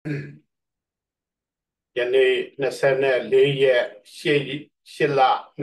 ယနေ့24ရက်8လ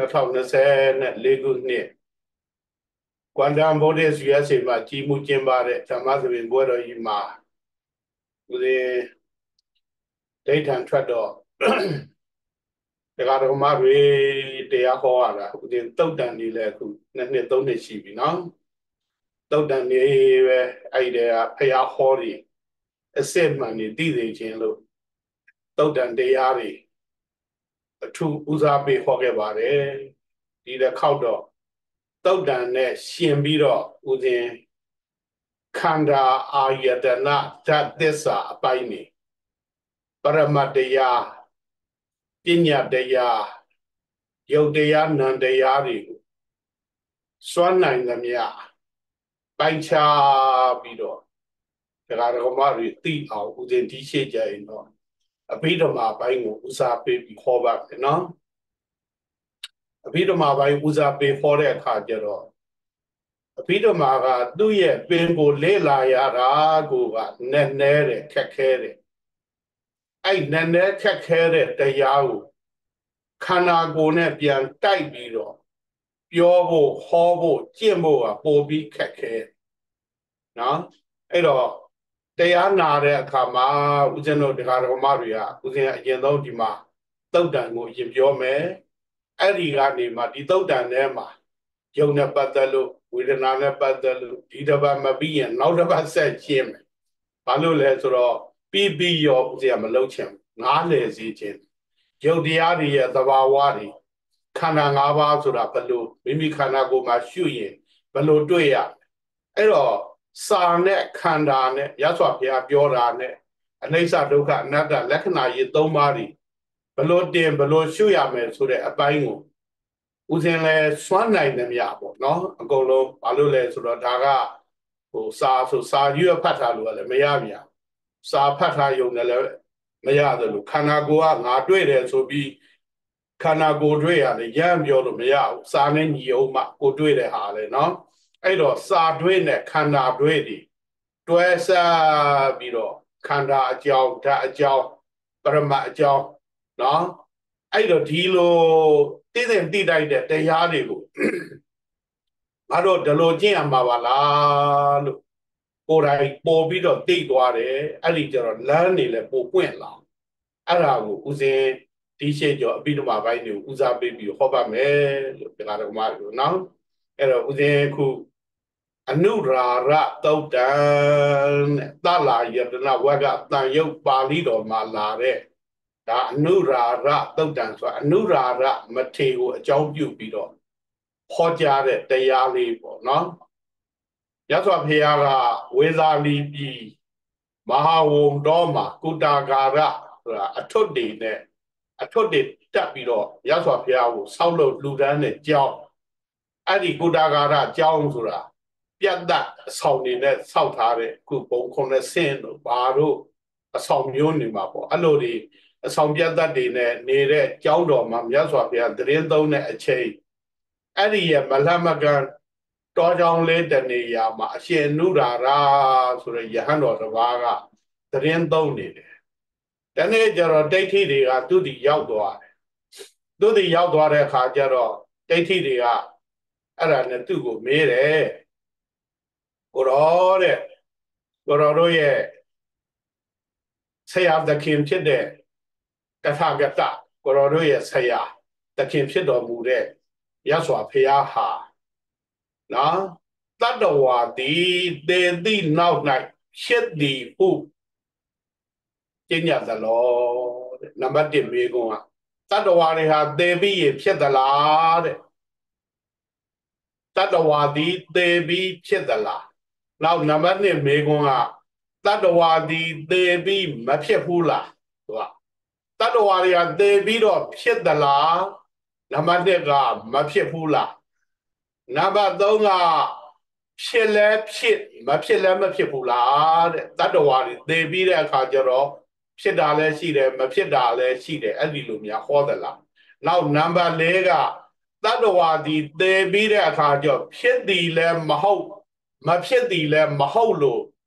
2024ခုနှစ်ကွမ်တမ်ဗုဒ္ဓဆူရစေမှာကြီးမှုကျင်းပတဲ့ဓမ္မသဘင်ပွဲတော်ကြီးမှာဦးဇင်းဒိဋ္ဌံထွက်တော့တရားတော်မတွေတရားဟောရတာဦးဇင်းတုတ်တန်နေလဲအခု2 နှစ်3 နှစ်ရှိပြီနော်တုတ်တန်နေပဲအဲ့ဒီကဖရာဟောတွေအစစ်မှန်နေသိသိချင်းလို့တုတ်တန်တရားတွေအထူးဦးစားပေးဟောခဲ့ပါတယ်ဒီတစ်ခေါက်တော့တုတ်တန်နဲ့ရှင်ပြီးတော့ဦးဇင်းခန္ဓာအာယတနာဓာတ်သစ္စာအပိုင်းနေပရမတ်တရားပညာတရားယုတ်တရားနံတရားတွေကိုစွမ်းနိုင်သမျှပိုင်းခြားပြီးတော့တရားတော်မတွေသိအောင်ဦးဇင်းဒီရှိကြရင်တော့အဘိဓမ္မာပိုင်းကိုဦးစားပေးပြီးဟောပါမယ်နော်အဘိဓမ္မာပိုင်းဦးစားပေးဟောတဲ့အခါကျတော့အဘိဓမ္မာကသူ့ရဲ့ပင်ကိုလေ့လာရတာကိုကနည်းနည်းတဲ့ခက်ခဲတဲ့အဲ့နည်းနည်းခက်ခဲတဲ့တရားကိုခန္ဓာကိုယ်နဲ့ပြန်တိုက်ပြီးတော့ပြောဖို့ဟောဖို့ကျင့်ဖို့ကပိုပြီးခက်ခဲနော်အဲ့တော့တရားနာတဲ့အခါမှာဦးဇင်းတို့တရားတော်မတွေကဦးဇင်းအရင်ဆုံးဒီမှာသုတ်တန်ကိုအရင်ပြောမယ်အဲ့ဒီကနေမှဒီသုတ်တန်ထဲမှာယုံနဲ့ပတ်သက်လို့ဝေဒနာနဲ့ပတ်သက်လို့ဒီတစ်ပတ်မပြီးရင်နောက်တစ်ပတ်ဆက်ရှင်းမယ်ဘာလို့လဲဆိုတော့ပြီးရောဦးဇင်းကမလုပ်ချင်နားလည်စေခြင်းယုတ်တရားတွေရဲ့သဘာဝတွေခန္ဓာ၅ပါးဆိုတာဘလို့မိမိခန္ဓာကိုယ်မှာရှုရင်ဘလို့တွေ့ရအဲ့တော့စာနဲ့ခန္ဓာနဲ့ရသော်ဘုရားပြောတာနဲ့အနိစ္စဒုက္ခအနတ္တလက္ခဏာကြီး၃ပါးတွေဘလို့တင်ဘလို့ရှုရမယ်ဆိုတဲ့အပိုင်းကိုဦးဇင်းလဲစွမ်းနိုင်သမျှပေါ့နော်အကုန်လုံးဘာလို့လဲဆိုတော့ဒါကဟိုစာရွက်ဖတ်ထားလို့လည်းမရပြန်စာဖတ်ထားရုံနဲ့လည်းမရသလိုခန္ဓာကိုယ်ကငါတွေ့တယ်ဆိုပြီးခန္ဓာကိုယ်တွေ့ရတယ်ရမ်းပြောလို့မရဘူးစာနဲ့ညီအောင်မှကိုတွေ့တဲ့ဟာလေနော်အဲ့တော့စာတွေ့နဲ့ခန္ဓာတွေ့တွေတွဲဆက်ပြီးတော့ခန္ဓာအကြောင်းဓာတ်အကြောင်းပရမတ်အကြောင်းနော်အဲ့တော့ဒီလိုသိတဲ့သိတိုက်တဲ့တရားတွေကိုငါတို့ဒီလိုကျင့်ရမှာပါလားလို့ကိုယ်တိုင်ပေါ်ပြီးတော့သိသွားတယ်အဲ့ဒီကျတော့လမ်းနေလဲပိုပွင့်လာအဲ့ဒါကိုဦးဇင်းဒီရှိကျော်အပိဓမ္မာပိုင်းတွေကိုဦးစားပေးပြီးဟောပါမယ်လို့တရားတော်မှာပြောနော်အဲ့တော့ဦးဇင်းခုအနုရာရသုတ်တံသလာယတနာဝကတန်ယုတ်ပါဠိတော်မှာလာတဲ့ဒါအနုရာရသုတ်တံဆိုတာအနုရာရမထေကိုအကြောင်းပြုပြီးတော့ဟောကြားတဲ့တရားလေးပေါ့နော်ရသော်ဖေယကဝေဇာလီပြည်မဟာဝုံတော်မှာကုတာကာရဆိုတာအထွတ်တွေနဲ့အထွတ်တွေတက်ပြီးတော့ရသော်ဖေယကိုဆောက်လုပ်လူတန်းနဲ့ကြောင်းအဲ့ဒီကုတာကာရကြောင်းဆိုတာပြတ်တတ်အဆောင်နေနဲ့ဆောက်ထားတဲ့ခုပုံ9ဆင်းတို့ဘာတို့အဆောင်မျိုးနေမှာပေါ့အဲ့လိုဒီအဆောင်ပြတ်တတ်တွေနဲ့နေတဲ့ကြောင်းတော်မှာမြတ်စွာဘုရားတရင်သုံးတဲ့အချိန်အဲ့ဒီရဲ့မလမကန်တောကြောင်လေးတနေရာမှာအရှင်နုရာရာဆိုတဲ့ယဟန်တော်တစ်ပါးကတရင်သုံးနေတယ်တနေ့ကျတော့ဒိဋ္ဌိတွေကသူ့ဒီရောက်သွားတယ်သူ့ဒီရောက်သွားတဲ့အခါကျတော့ဒိဋ္ဌိတွေကအဲ့ဒါနဲ့သူ့ကိုမေးတယ်ကိုရောတဲ့ကိုရောတို့ရဲ့ဆရာသခင်ဖြစ်တဲ့တထာဂတကိုရောတို့ရဲ့ဆရာသခင်ဖြစ်တော်မူတဲ့ရသော်ဖရာဟာနော်တတ္တဝါတိတေတိနောက်၌ဖြစ်သည်ဟုကျင့်ကြသလောတဲ့နံပါတ်1မေးခွန်းကတတ္တဝါတွေဟာသေပြီးရဖြစ်သလားတဲ့တတ္တဝါတိသေပြီးဖြစ်သလားနောက်နံပါတ်2မေးခွန်းကတတ္တဝါတိသေပြီးမဖြစ်ဘူးလားသူကတတ္တဝါတွေကသေပြီးတော့ဖြစ်သလားနံပါတ်1ကမဖြစ်ဘူးလားနံပါတ်3ကဖြစ်လဲဖြစ်မဖြစ်လဲမဖြစ်ဘူးလားတဲ့တတ္တဝါတွေသေပြီးတဲ့အခါကျတော့ဖြစ်တာလည်းရှိတယ်မဖြစ်တာလည်းရှိတယ်အဲ့ဒီလိုများဟောသလားနောက်နံပါတ်4ကတတ္တဝါဒီသေပြီးတဲ့အခါကျဖြစ်သည်လည်းမဟုတ်မဖြစ်သည်လည်းမဟုတ်လို့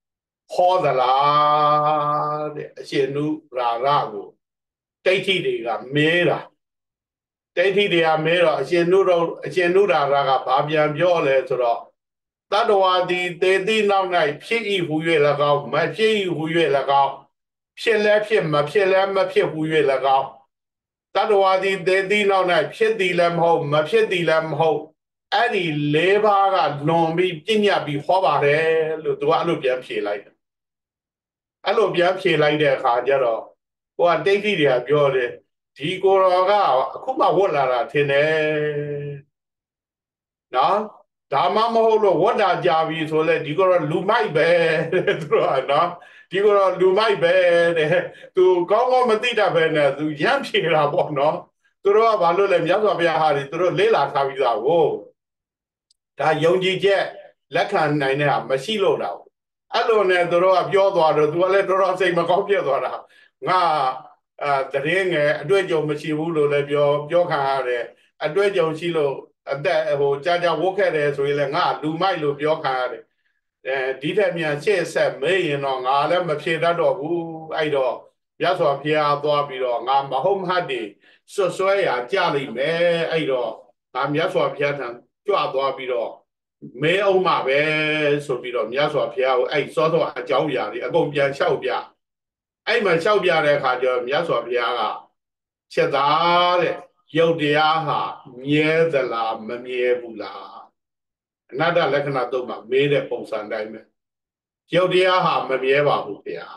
ဟောသလားတဲ့အရှင်နုရာရကိုဒိဋ္ဌိတွေကမဲတာဒိဋ္ဌိတွေကမဲတော့အရှင်နုရာရကဘာပြန်ပြောလဲဆိုတော့တတ္တဝါသည်သေသည့်နောက်၌ဖြစ်၏ဟူ၍၎င်းမဖြစ်၏ဟူ၍၎င်းဖြစ်လဲဖြစ်မဖြစ်လဲမဖြစ်ဟူ၍၎င်းတတ္တဝါသည်သေသည့်နောက်၌ဖြစ်သည်လည်းမဟုတ်မဖြစ်သည်လည်းမဟုတ်အဲ့ဒီ၄ပါးကလွန်ပြီးပြညတ်ပြီးဟောပါတယ်လို့သူကအဲ့လိုပြန်ဖြေလိုက်တယ်အဲ့လိုပြန်ဖြေလိုက်တဲ့အခါကျတော့ဟိုကတိဋ္ဌိတွေကပြောတယ်ဒီကိုယ်တော်ကအခုမှဝတ်လာတာထင်တယ်နော်ဒါမှမဟုတ်လို့ဝတ်တာကြပြီဆိုလဲဒီကိုယ်တော်လူမိုက်ပဲတဲ့သူတို့ကနော်ဒီကိုယ်တော်လူမိုက်ပဲတဲ့သူကောင်းကောင်းမသိတတ်ပဲနဲ့သူရမ်းဖြေတာပေါ့နော်သူတို့ကဘာလို့လဲမြတ်စွာဘုရားဟာဒီသူတို့လေးလာထားပြီးသားကိုဒါယုံကြည်ချက်လက်ခံနိုင်တဲ့ဟာမရှိလို့တော့အဲ့လိုနဲ့သူတို့ကပြောသွားတော့သူကလည်းတော်တော်စိတ်မကောင်းဖြစ်သွားတာငါတရင်ငယ်အတွေ့အကြုံမရှိဘူးလို့လည်းပြောခံရတယ်အတွေ့အကြုံရှိလို့အသက်ဟိုကြာဝုတ်ခဲ့တယ်ဆိုရင်လည်းငါလူမိုက်လို့ပြောခံရတယ်ဒီထက်မြန်ရှေ့ဆက်မေးရင်တော့ငါလည်းမဖြေတတ်တော့ဘူးအဲ့တော့ရသော်ဖျားသွားပြီးတော့ငါမဟုတ်မဟုတ်တည်ဆွဆွဲရကြလိမ့်မယ်အဲ့တော့ငါမြတ်စွာဘုရားထံကြွသွားပြီးတော့မဲအောင်မှာပဲဆိုပြီးတော့မြတ်စွာဘုရားကိုအဲ့စောစောအကြောင်းအရာတွေအကုန်ပြန်လျှောက်ပြအဲ့မှာလျှောက်ပြတဲ့အခါကျတော့မြတ်စွာဘုရားကချက်သားတဲ့ရုပ်တရားဟာမြဲသလားမမြဲဘူးလားအနတ္တလက္ခဏာသုံးပါမေးတဲ့ပုံစံတိုင်းပဲရုပ်တရားဟာမမြဲပါဘူးဗျာ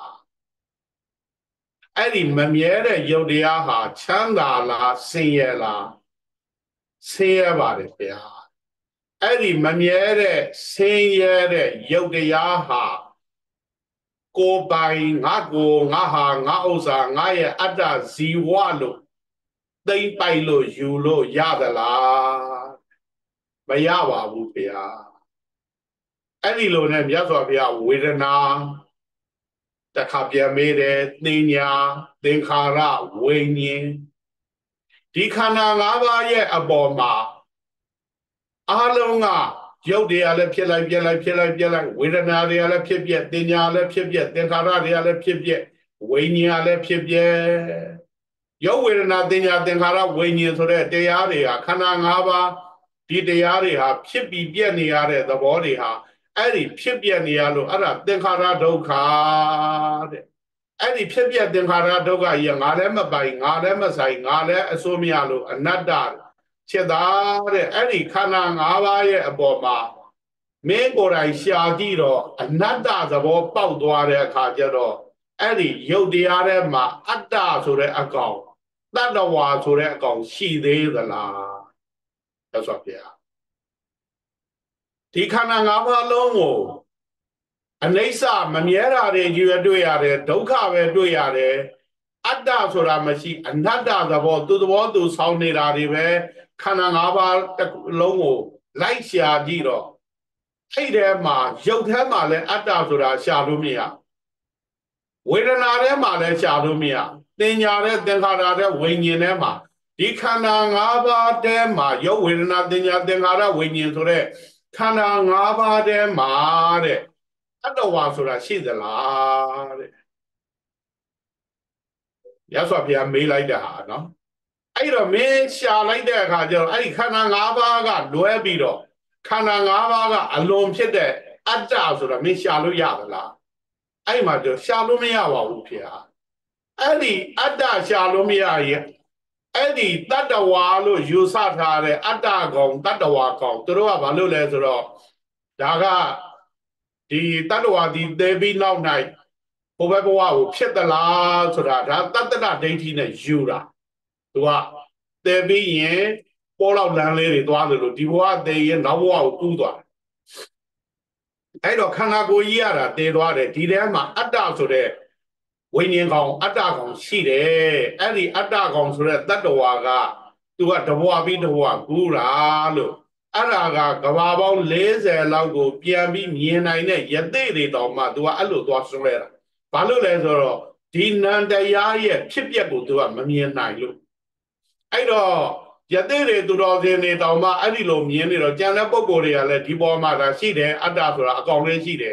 အဲ့ဒီမမြဲတဲ့ရုပ်တရားဟာချမ်းသာလားဆင်းရဲလားဆင်းရဲပါတယ်ဗျာအဲ့ဒီမမြဲတဲ့ဆင်းရဲတဲ့ရုပ်တရားဟာကိုယ်ပိုင်ငါကိုငါဟာငါဥစ္စာငါရဲ့အတ္တဇီဝလို့သိမ့်ပိုက်လို့ယူလို့ရသလားမရပါဘူးဗျာအဲ့ဒီလိုနဲ့မြတ်စွာဘုရားဝေဒနာတခါပြန်မေးတယ်သင်ညာသင်္ခါရဝိညာဉ်ဒီခန္ဓာ၅ပါးရဲ့အပေါ်မှာအားလုံးကရုပ်တွေကလည်းဖြစ်လိုက်ပြက်လိုက်ဖြစ်လိုက်ပြက်လိုက်ဝေဒနာတွေကလည်းဖြစ်ပြက်သင်ညာလည်းဖြစ်ပြက်သင်္ခါရတွေကလည်းဖြစ်ပြက်ဝိညာဉ်ကလည်းဖြစ်ပြက်ရုပ်ဝေဒနာသင်ညာသင်္ခါရဝိညာဉ်ဆိုတဲ့တရားတွေကခန္ဓာ၅ပါးဒီတရားတွေဟာဖြစ်ပြီးပြက်နေရတဲ့သဘောတွေဟာအဲ့ဒီဖြစ်ပြက်နေရလို့အဲ့ဒါသင်္ခါရဒုက္ခတဲ့အဲ့ဒီဖြစ်ပြက်သင်္ခါရဒုက္ခကြီးငါလည်းမပိုင်ငါလည်းမဆိုင်ငါလည်းအစိုးမရလို့အနတ္တချက်သားတဲ့အဲ့ဒီခန္ဓာ၅ပါးရဲ့အပေါ်မှာမင်းကိုယ်တိုင်ရှာကြည့်တော့အနတ္တသဘောပေါက်သွားတဲ့အခါကျတော့အဲ့ဒီရုပ်တရားထဲမှာအတ္တဆိုတဲ့အကောင်တတ္တဝါဆိုတဲ့အကောင်ရှိသေးသလားသက်စွာဘုရားဒီခန္ဓာ၅ပါးလုံးကိုအနိစ္စမမြဲတာတွေကြီးပဲတွေ့ရတယ်ဒုက္ခပဲတွေ့ရတယ်အတ္တဆိုတာမရှိအနတ္တသဘောသူသဘောသူဆောင်းနေတာတွေပဲခန္ဓာ၅ပါးတစ်လုံးကိုလိုက်ရှာကြည့်တော့အဲ့ထဲမှာရုပ်ထဲမှာလည်းအတ္တဆိုတာရှာလို့မရဝေဒနာထဲမှာလည်းရှာလို့မရသင်ညာတဲ့သင်္ခါရတဲ့ဝိညာဉ်ထဲမှာဒီခန္ဓာ၅ပါးထဲမှာရုပ်ဝေဒနာသင်ညာသင်္ခါရဝိညာဉ်ဆိုတဲ့ခန္ဓာ၅ပါးထဲမှာတဲ့တတ္တဝါဆိုတာရှိသလားတဲ့ရသော်ဘုရားမေးလိုက်တာဟာနော်အဲ့တော့မင်းရှာလိုက်တဲ့အခါကျတော့အဲ့ဒီခန္ဓာ၅ပါးကလွဲပြီးတော့ခန္ဓာ၅ပါးကအလွန်ဖြစ်တဲ့အတ္တဆိုတာမင်းရှာလို့ရသလားအဲ့မှာကျရှာလို့မရပါဘူးဖေဟာအဲ့ဒီအတ္တရှာလို့မရရင်အဲ့ဒီတတ္တဝါလို့ယူဆထားတဲ့အတ္တကောင်တတ္တဝါကောင်သူတို့ကဘာလို့လဲဆိုတော့ဒါကဒီတတ္တဝါဒီသေပြီးနောက်၌ဘဝဘဝကိုဖြစ်သလားဆိုတာဒါတတ္တဒိဋ္ဌိနဲ့ယူတာသူကသေပြီးရင်ပေါ်လောက်လမ်းလေးတွေသွားတယ်လို့ဒီဘဝသေရင်နောက်ဘဝကိုကူးသွားတယ်အဲ့တော့ခန္ဓာကိုယ်ကြီးရတာသေသွားတယ်ဒီထဲမှာအတ္တဆိုတဲ့ဝိညာဉ်ကောင်အတ္တကောင်ရှိတယ်အဲ့ဒီအတ္တကောင်ဆိုတဲ့တတ္တဝါကသူကတဘဝပြီးတဘဝကူးတာလို့အဲ့ဒါကကဘာပေါင်း40လောက်ကိုပြန်ပြီးမြင်နိုင်တဲ့ယသိတွေတောင်မှသူကအဲ့လိုသွားဆွဲတာဘာလို့လဲဆိုတော့ဒီနန္တရားရဲ့ဖြစ်ပျက်ကိုသူကမမြင်နိုင်လို့အဲ့တော့ယသိတွေသူတော်စင်တွေတောင်မှအဲ့ဒီလိုမြင်နေတော့ကြံတဲ့ပုံကိုယ်တွေကလည်းဒီပေါ်မှာဒါရှိတယ်အတ္တဆိုတာအကောင်လေးရှိတယ်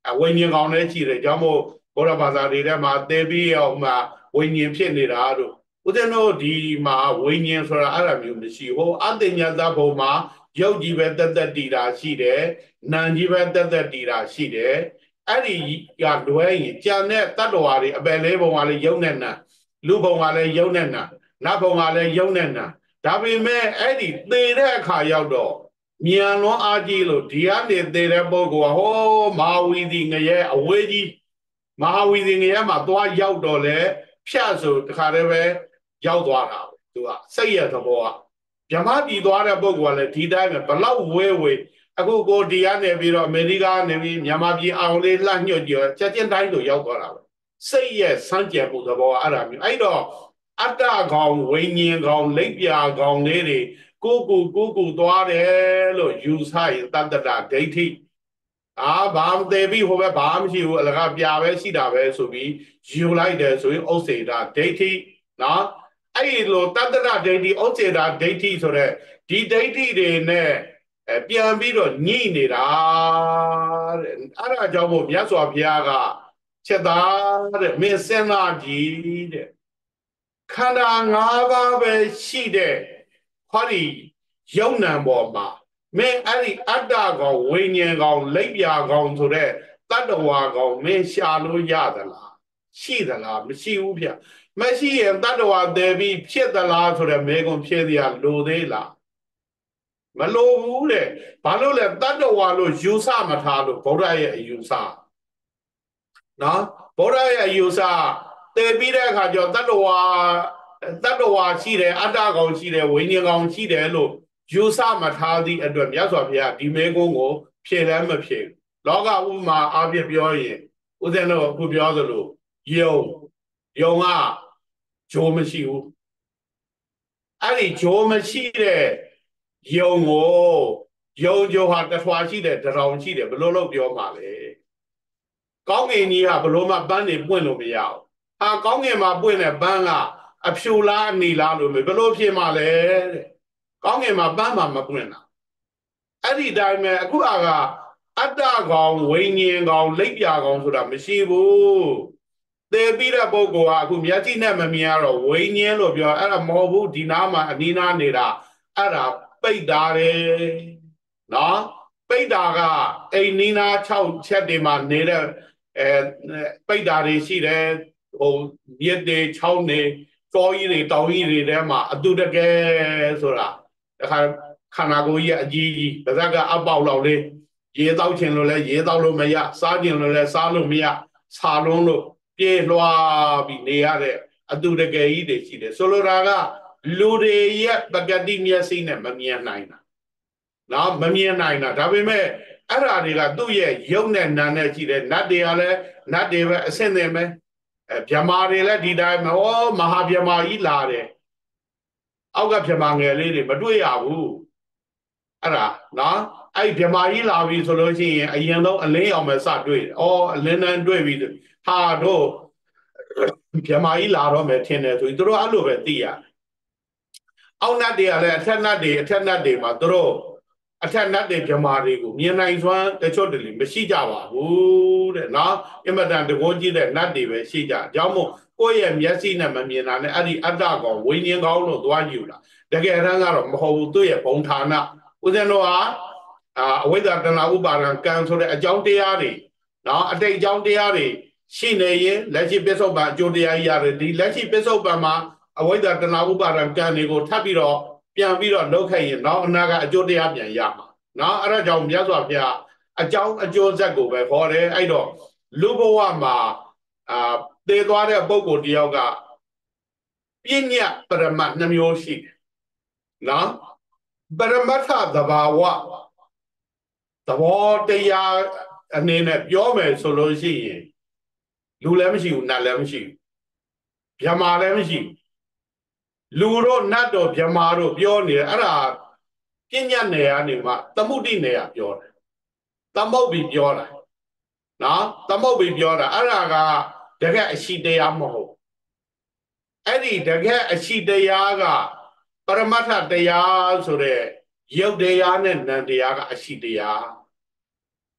ဝိညာဉ်ကောင်လည်းရှိတယ်ကြောင့်မို့ဘုရားဘာသာတွေထဲမှာသေပြီးအောင်မှာဝိညာဉ်ဖြစ်နေတာတို့ဦးဇင်းတို့ဒီမှာဝိညာဉ်ဆိုတာအဲ့လိုမျိုးမရှိဟိုအတ္တညာသဘုံမှာရုပ်ကြီးပဲတက်တက်တည်တာရှိတယ်နာမ်ကြီးပဲတက်တက်တည်တာရှိတယ်အဲ့ဒီကလွဲရင်ကြံတဲ့တတ္တဝါတွေအပယ်လေးဘုံကလည်းယုံနဲ့နာလူဘုံကလည်းယုံနဲ့နာနတ်ဘုံကလည်းယုံနဲ့နာဒါပေမဲ့အဲ့ဒီသေတဲ့အခါရောက်တော့မြန်လွန်အားကြီးလို့ဒီကနေသေတဲ့ပုဂ္ဂိုလ်ကဟောမဟာဝီစီငရဲအဝေးကြီးမဟာဝီစီငရဲမှာသွားရောက်တော့လေဖြတ်ဆိုတခါတည်းပဲရောက်သွားတာသူကစိတ်ရသဘောကဗြဟ္မပြည်သွားတဲ့ပုဂ္ဂိုလ်ကလည်းဒီတိုင်းပဲဘလောက်ဝဲဝဲအခုကိုဒီကနေပြီးတော့အမေရိကနေပြီးမြန်မာပြည်အောင်လေးလှညွတ်ကြချက်ချင်းတိုင်းတို့ရောက်သွားတာပဲစိတ်ရဲ့စမ်းကြံမှုသဘောအဲ့ဒါမျိုးအဲ့တော့အတ္တကောင်ဝိညာဉ်ကောင်လိပ်ပြာကောင်လေးတွေကိုကူသွားတယ်လို့ယူဆရင်တတ္တဒိဋ္ဌိဘာမသေးပြီဟိုဘက်ဘာမှမရှိဘူးအလကားပြာပဲရှိတာပဲဆိုပြီးယူလိုက်တယ်ဆိုရင်ဥစ္စေတာဒိဋ္ဌိနော်အဲ့လိုတတ္တဒိဋ္ဌိဥစ္စေတာဒိဋ္ဌိဆိုတဲ့ဒီဒိဋ္ဌိတွေနဲ့ပြန်ပြီးတော့ညှိနေတာတဲ့အဲ့ဒါကြောင့်မို့မြတ်စွာဘုရားကချက်သားတဲ့မင်းစဉ်းစားကြည့်တဲ့ခန္ဓာ၅ပါးပဲရှိတဲ့ဟောဒီယုံနံပေါ်မှာမင်းအဲ့ဒီအတ္တကောင်ဝိညာဉ်ကောင်လိပ်ပြာကောင်ဆိုတဲ့တတ္တဝါကောင်မင်းရှာလို့ရသလားရှိသလားမရှိဘူးဗျမရှိရင်တတ္တဝါတည်ပြီးဖြစ်သလားဆိုတဲ့မေကွန်ဖြစ်เสียလိုသေးလားမလိုဘူးတဲ့ဘာလို့လဲတတ္တဝါလို့ယူဆမထားလို့ဗုဒ္ဓရဲ့အယူဆနော်ဗုဒ္ဓရဲ့အယူဆတည်ပြီးတဲ့အခါကျတော့တတ္တဝါရှိတယ်အတ္တကောင်ရှိတယ်ဝိညာဉ်ကောင်ရှိတယ်လို့ယူဆမထားသည့်အတွက်မြတ်စွာဘုရားဒီမေကုန်းကိုဖြေလည်းမဖြေလောကဥမာအပြည့်ပြောရင်ဦးဇင်းတို့အခုပြောသလိုယုံကဂျိုးမရှိဘူးအဲ့ဒီဂျိုးမရှိတဲ့ယုံကိုယုံဂျိုးဟာတထွာရှိတယ်တရောင်ရှိတယ်ဘလို့လို့ပြောမှာလဲကောင်းကင်ကြီးကဘလို့မှပန်းနေပွင့်လို့မရဘူးဟာကောင်းကင်မှာပွင့်တဲ့ပန်းကအဖြူလားအနီလားလို့ဘယ်လိုဖြစ်မှာလဲတဲ့ကောင်းကင်မှာပန်းမှာမပွင့်တာအဲ့ဒီတိုင်းပဲအခုကအတ္တကောင်ဝိညာဉ်ကောင်လိပ်ပြာကောင်ဆိုတာမရှိဘူးသေပြီးတဲ့ပုဂ္ဂိုလ်ကအခုမျက်စိနဲ့မမြင်ရတော့ဝိညာဉ်လို့ပြောအဲ့ဒါမဟုတ်ဘူးဒီနားမှာအနီးနားနေတာအဲ့ဒါပိတ်တာတယ်နော်ပိတ်တာကအိမ်နီးနား6ချက်တွေမှာနေတဲ့ပိတ်တာတွေရှိတယ်ဟိုမြစ်တွေချောင်းတွေတောကြီးတွေတောင်ကြီးတွေထဲမှာအတူတကယ်ဆိုတာတခါခန္ဓာကိုယ်ကြီးအကြီးကြီးပါးစပ်ကအပေါက်လောက်လေးရေတောက်ချင်လို့လဲရေတောက်လို့မရစားချင်လို့လဲစားလို့မရစာလုံးလို့ပြေးလွှားပြီးနေရတဲ့အတူတကယ်ကြီးတွေရှိတယ်ဆိုလိုတာကလူတွေရဲ့ပကတိမျက်စိနဲ့မမြင်နိုင်တာနော်မမြင်နိုင်တာဒါပေမဲ့အဲ့ဓာတွေကသူ့ရဲ့ယုံနဲ့နာနဲ့ရှိတယ်နတ်တွေကလည်းနတ်တွေပဲအဆင့်သင်ပဲဗြဟ္မာတွေလည်းဒီတိုင်းဟောမဟာဗြဟ္မာကြီးလာတယ်အောက်ကဗြဟ္မာငယ်လေးတွေမတွေ့ရဘူးအဲ့ဒါနော်အဲ့ဗြဟ္မာကြီးလာပြီဆိုလို့ရှိရင်အရင်ဆုံးအလင်းအောင်ပဲစတွေ့တယ်ဩအလင်းတန်းတွေ့ပြီဟာတို့ဗြဟ္မာကြီးလာတော့မယ်ထင်တယ်ဆိုပြီးတို့အဲ့လိုပဲသိရတယ်အောက်နတ်တွေကလည်းအထက်နတ်တွေမှာတို့အထက်နတ်တွေဗြဟ္မာတွေကိုမြင်နိုင်စွမ်းတချို့တလေမရှိကြပါဘူးတဲ့နော်အင်မတန်တကောကြီးတဲ့နတ်တွေပဲရှိကြအကြောင်းမို့ကိုယ့်ရဲ့မျက်စိနဲ့မမြင်တာနဲ့အဲ့ဒီအတ္တကောင်ဝိညာဉ်ကောင်လို့သွားယူတာတကယ်တမ်းကတော့မဟုတ်ဘူးသူ့ရဲ့ဘုံဌာနဦးဇင်းတို့ဟာအဝိဇ္ဇာတဏှာဥပါဒံကံဆိုတဲ့အကြောင်းတရားတွေနော်အတိတ်အကြောင်းတရားတွေရှိနေရင်လက်ရှိပစ္စုပန်အကျိုးတရားကြီးရတယ်ဒီလက်ရှိပစ္စုပန်မှာအဝိဇ္ဇာတဏှာဥပါဒံကံတွေကိုထပ်ပြီးတော့ပြန်ပြီးတော့လုပ်ခဲ့ရင်နောက်အနာကအကျိုးတရားပြန်ရမှာနော်အဲ့ဒါကြောင့်မြတ်စွာဘုရားအကြောင်းအကျိုးဆက်ကိုပဲဟောတယ်အဲ့တော့လူဘဝမှာသေသွားတဲ့ပုဂ္ဂိုလ်တယောက်ကပြဉ္ညပရမတ်နှမျိုးရှိတယ်နော်ပရမတ္ထသဘာဝသဘောတရားအနေနဲ့ပြောမယ်ဆိုလို့ရှိရင်လူလည်းမရှိဘူးနတ်လည်းမရှိဘူးဗြဟ္မာလည်းမရှိဘူးလူတို့နတ်တို့ဗြဟ္မာတို့ပြောနေတယ်အဲ့ဒါပြဉ္ညနယ်ကနေမှသမုဒိနယ်ကပြောတယ်သမုတ်ပြီးပြောတာနော်သမုတ်ပြီးပြောတာအဲ့ဒါကတကယ်အရှိတရားမဟုတ်အဲ့ဒီတကယ်အရှိတရားကပရမတ္ထတရားဆိုတဲ့ယုတ်တရားနဲ့နံတရားကအရှိတရား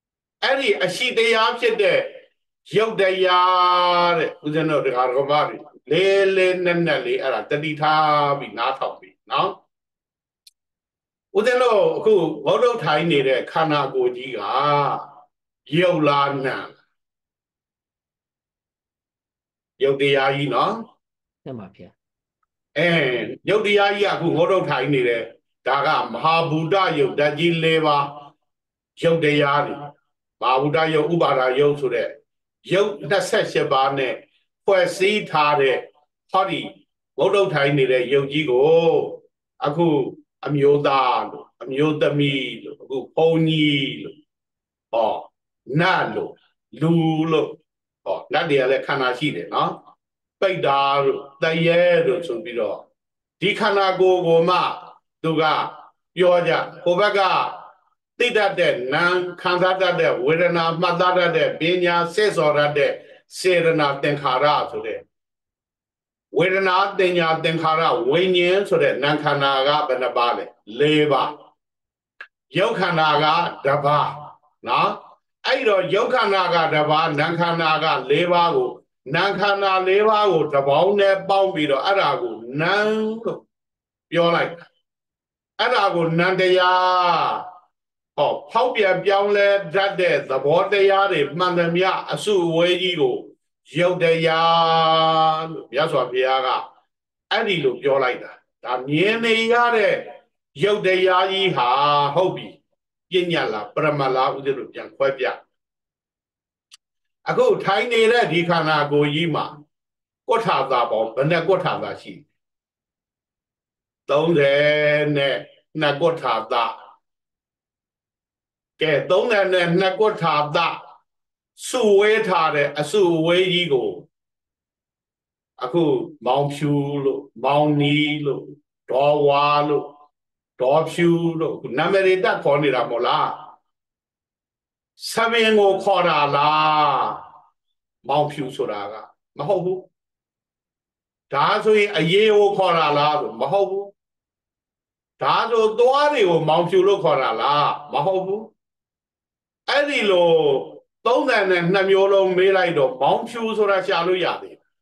အဲ့ဒီအရှိတရားဖြစ်တဲ့ရုပ်တရားတဲ့ဦးဇင်းတို့တရားတော်မှာလေးလေးနက်နက်လေးအဲ့ဒါတတိထားပြီးနားထောင်ပြီးနော်ဦးဇင်းတို့အခုဘုဒ္ဓထိုင်နေတဲ့ခန္ဓာကိုယ်ကြီးကရုပ်လားနာရုပ်တရားကြီးနော်မှန်ပါဗျာရုပ်တရားကြီးကအခုဘုဒ္ဓထိုင်နေတယ်ဒါကမဟာဘူတရုပ်ဓာတ်ကြီး၄ပါးရုပ်တရားတွေမဟာဘူတရုပ်ဥပါဒာရုပ်ဆိုတဲ့ရုပ်28ပါးနဲ့ဖွဲ့စည်းထားတဲ့ဟောဒီဘုဒ္ဓထိုင်နေတဲ့ရုပ်ကြီးကိုအခုအမျိုးသားလို့အမျိုးသမီးလို့အခုဘုန်းကြီးလို့ဟောနတ်လို့လူလို့ဟောနတ်တွေကလည်းခန္ဓာရှိတယ်နော်ပိတ်တာလို့တရဲလို့ဆိုပြီးတော့ဒီခန္ဓာကိုယ်ကိုမှသူကပြောကြဟိုဘက်ကသိတတ်တဲ့နာမ်ခံစားတတ်တဲ့ဝေဒနာမှတ်သားတတ်တဲ့ပညာစေစောတတ်တဲ့စေရနာသင်္ခါရဆိုတဲ့ဝေဒနာတင်ညာသင်္ခါရဝိညာဉ်ဆိုတဲ့နာမ်ခန္ဓာကဘယ်နှပါလဲ၄ပါးရုပ်ခန္ဓာကတစ်ပါးနော်အဲ့တော့ရုပ်ခန္ဓာကတစ်ပါးနာမ်ခန္ဓာက၄ပါးကိုနာမ်ခန္ဓာ၄ပါးကိုတစ်ပေါင်းနဲ့ပေါင်းပြီးတော့အဲ့ဒါကိုနာမ်လို့ပြောလိုက်အဲ့ဒါကိုနန္တရားဟောဖောက်ပြန်ပြောင်းလဲတတ်တဲ့သဘောတရားတွေမှန်သမျှအစုအဝေးကြီးကိုရုပ်တရားလို့မြတ်စွာဘုရားကအဲ့ဒီလိုပြောလိုက်တာဒါမြင်နေရတဲ့ရုပ်တရားကြီးဟာဟုတ်ပြီပညာလားပရမလားဥဒ္ဒေလို့ပြန်ခွဲပြအခုထိုင်နေတဲ့ဒီခန္ဓာကိုယ်ကြီးမှာကွဋ္ဌာသာပေါင်းဘယ်နဲ့ကွဋ္ဌာသာရှိ30နဲ့2ကွဋ္ဌာသာကဲ30နဲ့2ကွဋ္ဌာသာစုဝေးထားတဲ့အစုအဝေးကြီးကိုအခုမောင်ဖြူလို့မောင်နီလို့ဒေါ်ဝါလို့ဒေါ်ဖြူလို့နာမည်တက်ခေါ်နေတာမို့လားသမင်ကိုခေါ်တာလားမောင်ဖြူဆိုတာကမဟုတ်ဘူးဒါဆိုရင်အရေးကိုခေါ်တာလားဆိုမဟုတ်ဘူးဒါဆိုသွားတွေကိုမောင်ဖြူလို့ခေါ်တာလားမဟုတ်ဘူးအဲ့ဒီလို30နဲ့2မျိုးလုံးမေးလိုက်တော့မောင်ဖြူဆိုတာရှာလို့ရသေးတယ်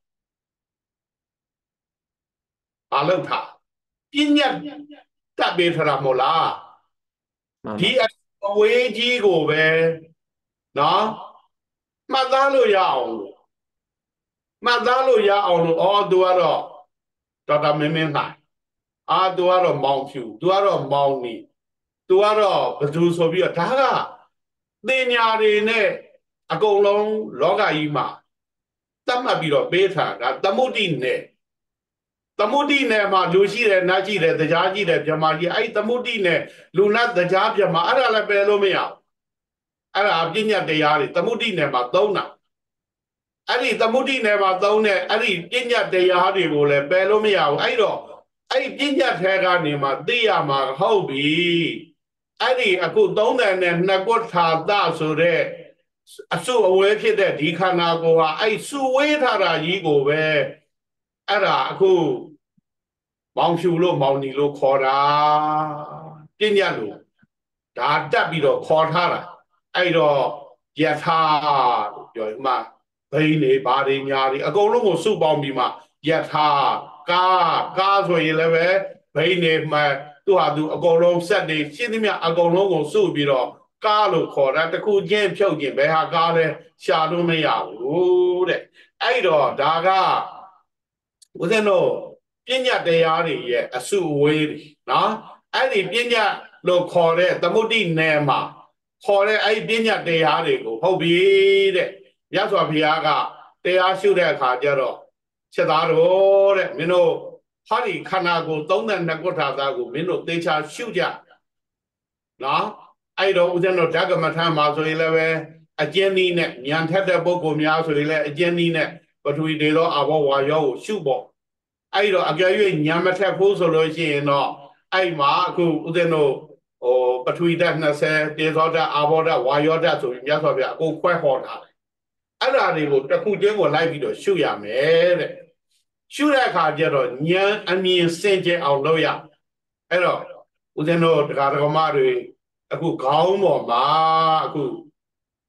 ဘာလို့ထားပညာတတ်ပေးထတာမို့လားဒီအဝေးကြီးကိုပဲနော်မှတ်သားလို့ရအောင်လို့မှတ်သားလို့ရအောင်လို့သူကတော့ဒေါက်တာမင်းမင်းနိုင်သူကတော့မောင်ဖြူသူကတော့မောင်နီသူကတော့ဘသူဆိုပြီးတော့ဒါကတင်ညာတွေနဲ့အကုန်လုံးလောကကြီးမှာသတ်မှတ်ပြီးတော့ပေးထားတာသမုဒ္ဒိနဲ့သမုဒ္ဒိနဲ့မှာလူရှိတယ်နတ်ရှိတယ်တရားရှိတယ်ဗြဟ္မာကြီးအဲ့သမုဒ္ဒိနဲ့လူနတ်တရားဗြဟ္မာအဲ့ဒါလည်းပယ်လို့မရဘူးအဲ့ဒါပညာတရားတွေသမုဒ္ဒိနဲ့မှာသုံးတာအဲ့ဒီသမုဒ္ဒိနယ်မှာသုံးတဲ့အဲ့ဒီပညာတရားတွေကိုလည်းပယ်လို့မရဘူးအဲ့တော့အဲ့ဒီပညာထဲကနေမှသိရမှာဟုတ်ပြီအဲ့ဒီအခု30နဲ့2ကွဋ္ဌာသဆိုတဲ့အစုအဝေးဖြစ်တဲ့ဒီခန္ဓာကိုယ်ဟာအဲ့စုဝေးထားတာကြီးကိုပဲအဲ့ဒါအခုမောင်ဖြူလို့မောင်နီလို့ခေါ်တာပညာလို့ဒါတက်ပြီးတော့ခေါ်ထားတာအဲ့တော့ယထာလို့ပြောမှဘိန်းတွေဘာတွေညာတွေအကုန်လုံးကိုစုပေါင်းပြီးမှယထာကားဆိုရင်လည်းပဲဘိန်းတွေမှသူ့ဟာသူအကုန်လုံးစက်တွေရှင်းသမျှအကုန်လုံးကိုစုပြီးတော့ကားလို့ခေါ်တာတခုချင်းဖြုတ်ခြင်းဘယ်ဟာကားလဲရှာလို့မရဘူးတဲ့အဲ့တော့ဒါကဦးဇင်းတို့ပညာတရားတွေရဲ့အစုအဝေးတွေနော်အဲ့ဒီပညာလို့ခေါ်တဲ့သမုဒ္ဒိနယ်မှာခေါ်တဲ့အဲ့ဒီပညာတရားတွေကိုဟုတ်ပြီတဲ့မြတ်စွာဘုရားကတရားရှုတဲ့အခါကျတော့ချက်သားတော်တဲ့မင်းတို့ဟာဒီခန္ဓာကိုယ်32ကွဋ္ဌာသားကိုမင်းတို့သေချာရှုကြနော်အဲ့တော့ဦးဇင်းတို့ဓကမထမ်းမှာဆိုရင်လည်းပဲအကျဉ်းနည်းနဲ့ဉာဏ်ထက်တဲ့ပုဂ္ဂိုလ်များဆိုရင်လည်းအကျဉ်းနည်းနဲ့ပထဝီဒေသောအဘောဝါယောကိုရှုပေါ့အဲ့တော့အကြွယ်၍ဉာဏ်မထက်ဖို့ဆိုလို့ရှိရင်တော့အဲ့မှာအခုဦးဇင်းတို့ပထဝီဓာတ်20တေဇောဓာတ်အာဘောဓာတ်ဝါယောဓာတ်ဆိုပြီးမြတ်စွာဘုရားအကုန်ခွဲဟောထားတယ်အဲ့ဒါတွေကိုတစ်ခုချင်းကိုလိုက်ပြီးတော့ရှုရမယ်တဲ့ရှုတဲ့အခါကျတော့ဉာဏ်အမြင်စင်ကြယ်အောင်လုပ်ရအဲ့တော့ဦးဇင်းတို့တရားတော်မတွေအခုခေါင်းပေါ်မှာအခု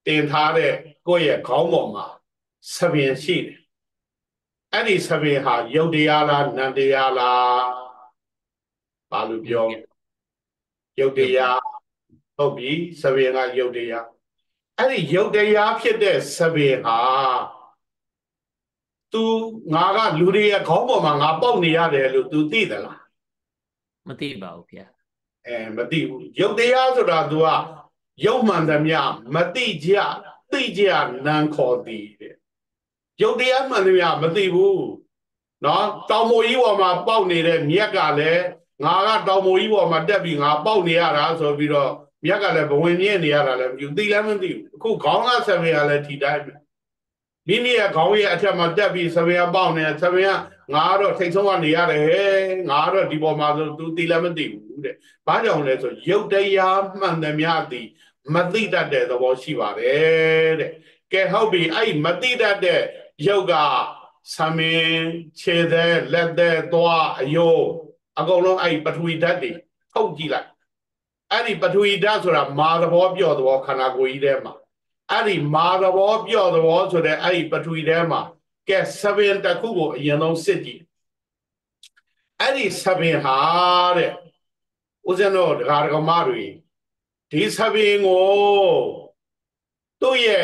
တင်ထားတဲ့ကိုယ့်ရဲ့ခေါင်းပေါ်မှာသဘင်ရှိတယ်အဲ့ဒီသဘင်ဟာယုတ်တရားလားနံတရားလားဘာလို့ပြောယုတ်တရားဟုတ်ပြီသဘင်ကယုတ်တရားအဲ့ဒီယုတ်တရားဖြစ်တဲ့သဘင်ဟာतू ငါကလူတွေရဲ့ခေါင်းပေါ်မှာငါပေါက်နေရတယ်လို့ तू သိသလားမသိပါဘူးဗျာမသိဘူးယုတ်တရားဆိုတာ तू ကယုတ်မှန်သမျှမသိကြသိကြနံခေါ်သည်တဲ့ယုတ်တရားမှန်သမျှမသိဘူးနော်တောင်မိုးကြီးပေါ်မှာပေါက်နေတဲ့မြက်ကလည်းငါကတောင်မိုးကြီးပေါ်မှာတက်ပြီးငါပေါက်နေရတာဆိုပြီးတော့မြက်ကလည်းဘဝင်မြင့်နေရတာလည်းမသိဘူးသိလည်းမသိဘူးအခုခေါင်းကဆပင်ကလည်းထိတိုင်းပဲမိမိရဲ့ခေါင်းရဲ့အထက်မှာတက်ပြီးဆပင်ကပေါက်နေဆပင်ကငါတော့ထိတ်ဆုံးကနေရတယ်ဟဲ့ငါတော့ဒီပေါ်မှာဆိုသူသိလည်းမသိဘူးတဲ့ဘာကြောင့်လဲဆိုရုပ်တရားမှန်သမျှသည်မသိတတ်တဲ့သဘောရှိပါတယ်တဲ့ကဲဟုတ်ပြီအဲ့မသိတတ်တဲ့ရုပ်ကဆမင်းခြေသက်လက်သက်သွားအယိုးအကုန်လုံးအဲ့ပထဝီဓာတ်တွေထုတ်ကြည့်လိုက်အဲ့ဒီပထဝီဓာတ်ဆိုတာမာသဘောပြော့သဘောခန္ဓာကိုယ်ကြီးထဲမှာအဲ့ဒီမာသဘောပြော့သဘောဆိုတဲ့အဲ့ဒီပထဝီထဲမှာကဲဆပင်တစ်ခုကိုအရင်ဆုံးစစ်ကြည့်အဲ့ဒီဆပင်ဟာတဲ့ဦးဇင်းတို့ဒကာဒကမတွေဒီဆပင်ကိုသူ့ရဲ့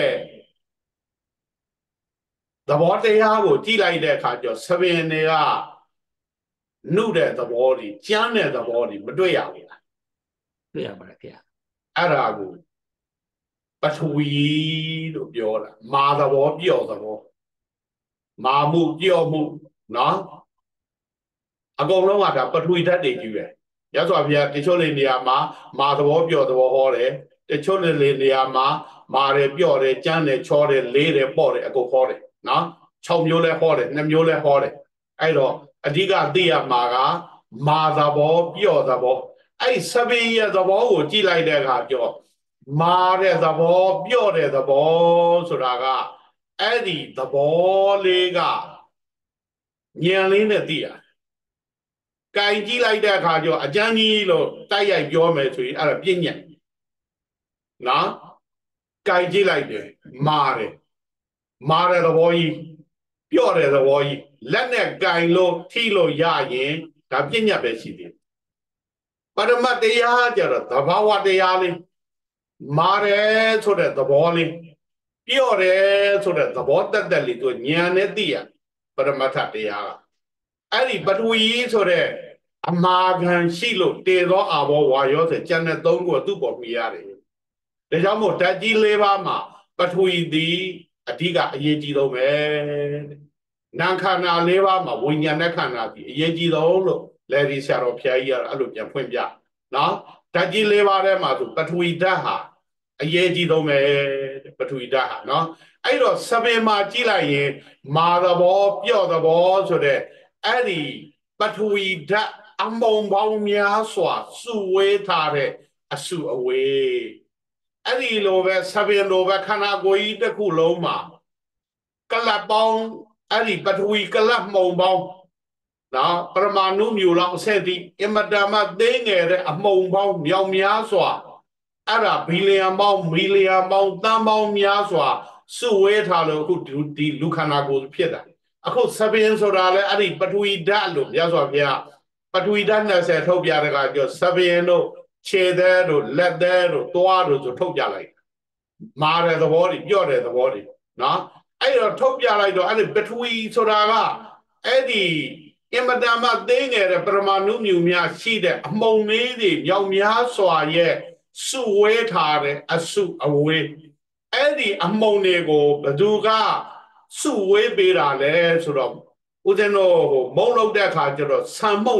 သဘောတရားကိုကြည့်လိုက်တဲ့အခါကျဆပင်တွေကနှုတ်တဲ့သဘောတွေကြမ်းတဲ့သဘောတွေမတွေ့ရဘူးလားတွေ့ရပါတယ်ဗျာအဲ့ဒါကိုပထဝီလို့ပြောတာမာသဘောပြော့သဘောမာမှုပြော့မှုနော်အကုန်လုံးကဒါပထဝီဓာတ်တွေကြီးပဲရသော်ဗျာတချို့လေနေရာမှာမာသဘောပြော့သဘောဟောတယ်တချို့လေနေရာမှာမာတယ်ပြော့တယ်ကြမ်းတယ်ချောတယ်လေးတယ်ပေါ့တယ်အကုန်ဟောတယ်နော်6မျိုးလဲဟောတယ်2မျိုးလဲဟောတယ်အဲ့တော့အဓိကသိရမှာကမာသဘောပြော့သဘောအဲ့ဆပင်ရဲ့သဘောကိုကြည့်လိုက်တဲ့အခါကျော်မာတဲ့သဘောပြော့တဲ့သဘောဆိုတာကအဲ့ဒီသဘောလေးကဉာဏ်လေးနဲ့သိရတယ်။ကင်ကြည့်လိုက်တဲ့အခါကျော်အကျဉ်းကြီးလို့တိုက်ရိုက်ပြောမယ်ဆိုရင်အဲ့ဒါပြည့်ညက်နော်ကင်ကြည့်လိုက်တယ်မာတယ်မာတဲ့သဘောကြီးပြော့တဲ့သဘောကြီးလက်နဲ့ကင်လို့ထိလို့ရရင်ဒါပြည့်ညက်ပဲရှိသေးတယ်ပရမတ်တရားကြတော့သဘာဝတရားလေးမာတယ်ဆိုတဲ့သဘောလေးပြော့တယ်ဆိုတဲ့သဘောတက်တက်လေးသူဉာဏ်နဲ့သိရပရမတ္ထတရားကအဲ့ဒီပထဝီဆိုတဲ့အမာခံရှိလို့တေသောအာဘောဝါရောဆိုကျန်တဲ့သုံးခုကသူ့ပေါ်မိရတယ်ဒါကြောင့်မို့ဓာတ်ကြီး၄ပါးမှာပထဝီသည်အဓိကအရေးကြီးဆုံးပဲနာခန္ဓာ၄ပါးမှာဝိညာဉ်နဲ့ခန္ဓာသည်အရေးကြီးဆုံးလို့လေဒီဆရာတော်ဖျားကြီးကအဲ့လိုပြန်ဖွင့်ပြနော်ဓာတ်ကြီး၄ပါးထဲမှာသူပထဝီဓာတ်ဟာအရေးကြီးဆုံးပဲပထဝီဓာတ်ဟာနော်အဲ့တော့စပင်မှာကြည့်လိုက်ရင်မာသဘောပြော့သဘောဆိုတဲ့အဲ့ဒီပထဝီဓာတ်အမုံပေါင်းများစွာစုဝေးထားတဲ့အစုအဝေးအဲ့ဒီလိုပဲစပင်လိုပဲခန္ဓာကိုယ်ကြီးတစ်ခုလုံးမှာကလပ်ပေါင်းအဲ့ဒီပထဝီကလပ်မှုံပေါင်းနော်ပရမာဏုမျိုးလောက်အဆင့်ဒီအင်မတန်မှသိငယ်တဲ့အမှုံပေါင်းမြောက်များစွာအဲ့ဒါဘီလီယံပေါင်းမီလီယံပေါင်းတန်းပေါင်းများစွာစုဝေးထားလို့အခုဒီလူခန္ဓာကိုယ်ဖြစ်တာအခုစပင်ဆိုတာလဲအဲ့ဒီပထဝီဓာတ်လို့မြတ်စွာဘုရားပထဝီဓာတ်20ထုတ်ပြတဲ့ကကြောစပင်တို့ခြေသေးတို့လက်သေးတို့သွားတို့ဆိုထုတ်ပြလိုက်မာတဲ့သဘောတွေပြော့တဲ့သဘောတွေနော်အဲ့တော့ထုတ်ပြလိုက်တော့အဲ့ဒီပထဝီဆိုတာကအဲ့ဒီအင်မတန်မှသိငယ်တဲ့ပရမာဏုမြူများရှိတဲ့အမှုံလေးတွေမြောက်များစွာရဲ့စုဝေးထားတဲ့အစုအဝေးအဲ့ဒီအမှုံတွေကိုဘသူကစုဝေးပေးတာလဲဆိုတော့ဦးဇင်းတို့မုံလောက်တဲ့အခါကျတော့ဆံမုံ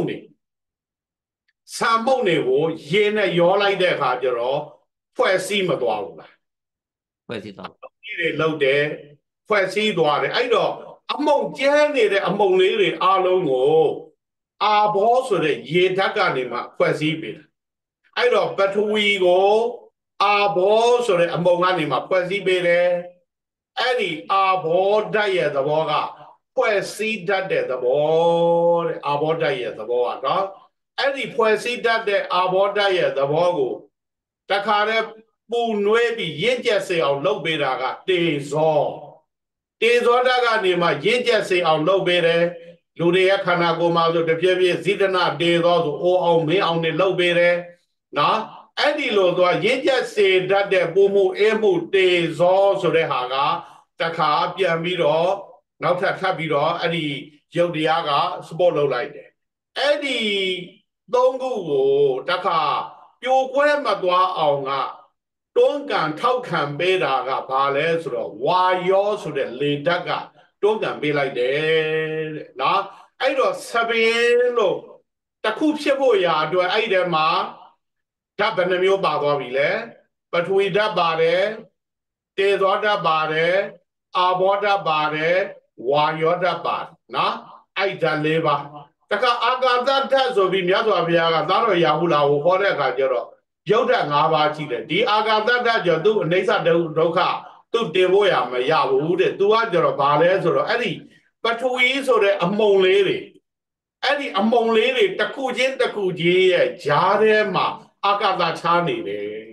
တွေကိုရေနဲ့ရောလိုက်တဲ့အခါကျတော့ဖွဲ့စည်းမသွားဘူးလားဖွဲ့စည်းသွားဒီတွေလောက်တယ်ဖွဲ့စည်းသွားတယ်အဲ့တော့အမုံကျန်းနေတဲ့အမုံလေးတွေအားလုံးကိုအာဘောဆိုတဲ့ရေဓာတ်ကနေမှဖွဲ့စည်းပေးတာအဲ့တော့ပထဝီကိုအာဘောဆိုတဲ့အမုံကနေမှဖွဲ့စည်းပေးတယ်အဲ့ဒီအာဘောဓာတ်ရဲ့သဘောကဖွဲ့စည်းတတ်တဲ့သဘောတဲ့အာဘောဓာတ်ရဲ့သဘောကနော်အဲ့ဒီဖွဲ့စည်းတတ်တဲ့အာဘောဓာတ်ရဲ့သဘောကိုတခါတည်းပူနွေးပြီးရင့်ကျက်စေအောင်လုပ်ပေးတာကတေဇောတေဇောဓာတ်ကနေမှရင့်ကျက်စေအောင်လုပ်ပေးတယ်လူတွေရဲ့ခန္ဓာကိုယ်မှာဆိုတဖြည်းဖြည်းဇိတနာတေဇောဆိုအိုးအောင်မင်းအောင်နေလုပ်ပေးတယ်နော်အဲ့ဒီလိုသွားရင့်ကျက်စေတတ်တဲ့ပူမှုအေးမှုတေဇောဆိုတဲ့ဟာကတခါပြန်ပြီးတော့နောက်ထပ်ထပ်ပြီးတော့အဲ့ဒီရုပ်တရားကစပေါ်လုပ်လိုက်တယ်အဲ့ဒီသုံးခုကိုတခါပြိုကွဲမသွားအောင်ကတွန်းကန်ထောက်ခံပေးတာကဘာလဲဆိုတော့ဝါယောဆိုတဲ့လေဓာတ်ကတွန်းကန်ပေးလိုက်တယ်တဲ့နော်အဲ့တော့သပင်းလို့တခုဖြစ်ဖို့ရာအတွက်အဲ့ဒီမှာဓာတ်ဘယ်နှမျိုးပါသွားပြီလဲပထဝီဓာတ်ပါတယ်တေဇောဓာတ်ပါတယ်အာဘောဓာတ်ပါတယ်ဝါယောဓာတ်ပါတယ်နော်အဲ့ဓာတ်၄ပါးတခါအာကာသဓာတ်ဆိုပြီးမြတ်စွာဘုရားကသာတော်ရာဟုလာကိုဟောတဲ့အခါကျတော့ရုပ်ဓာတ်၅ပါးရှိတယ်ဒီအာကာသဓာတ်ကြောင့်သူ့အိဋ္ဌဒုက္ခသူ့တင်ဖို့ရမရဘူးတဲ့သူကကျတော့ဘာလဲဆိုတော့အဲ့ဒီပထဝီဆိုတဲ့အမုံလေးတွေအဲ့ဒီအမုံလေးတွေတစ်ခုချင်းတစ်ခုချင်းရဲ့ဂျားထဲမှာအာကာသချားနေတယ်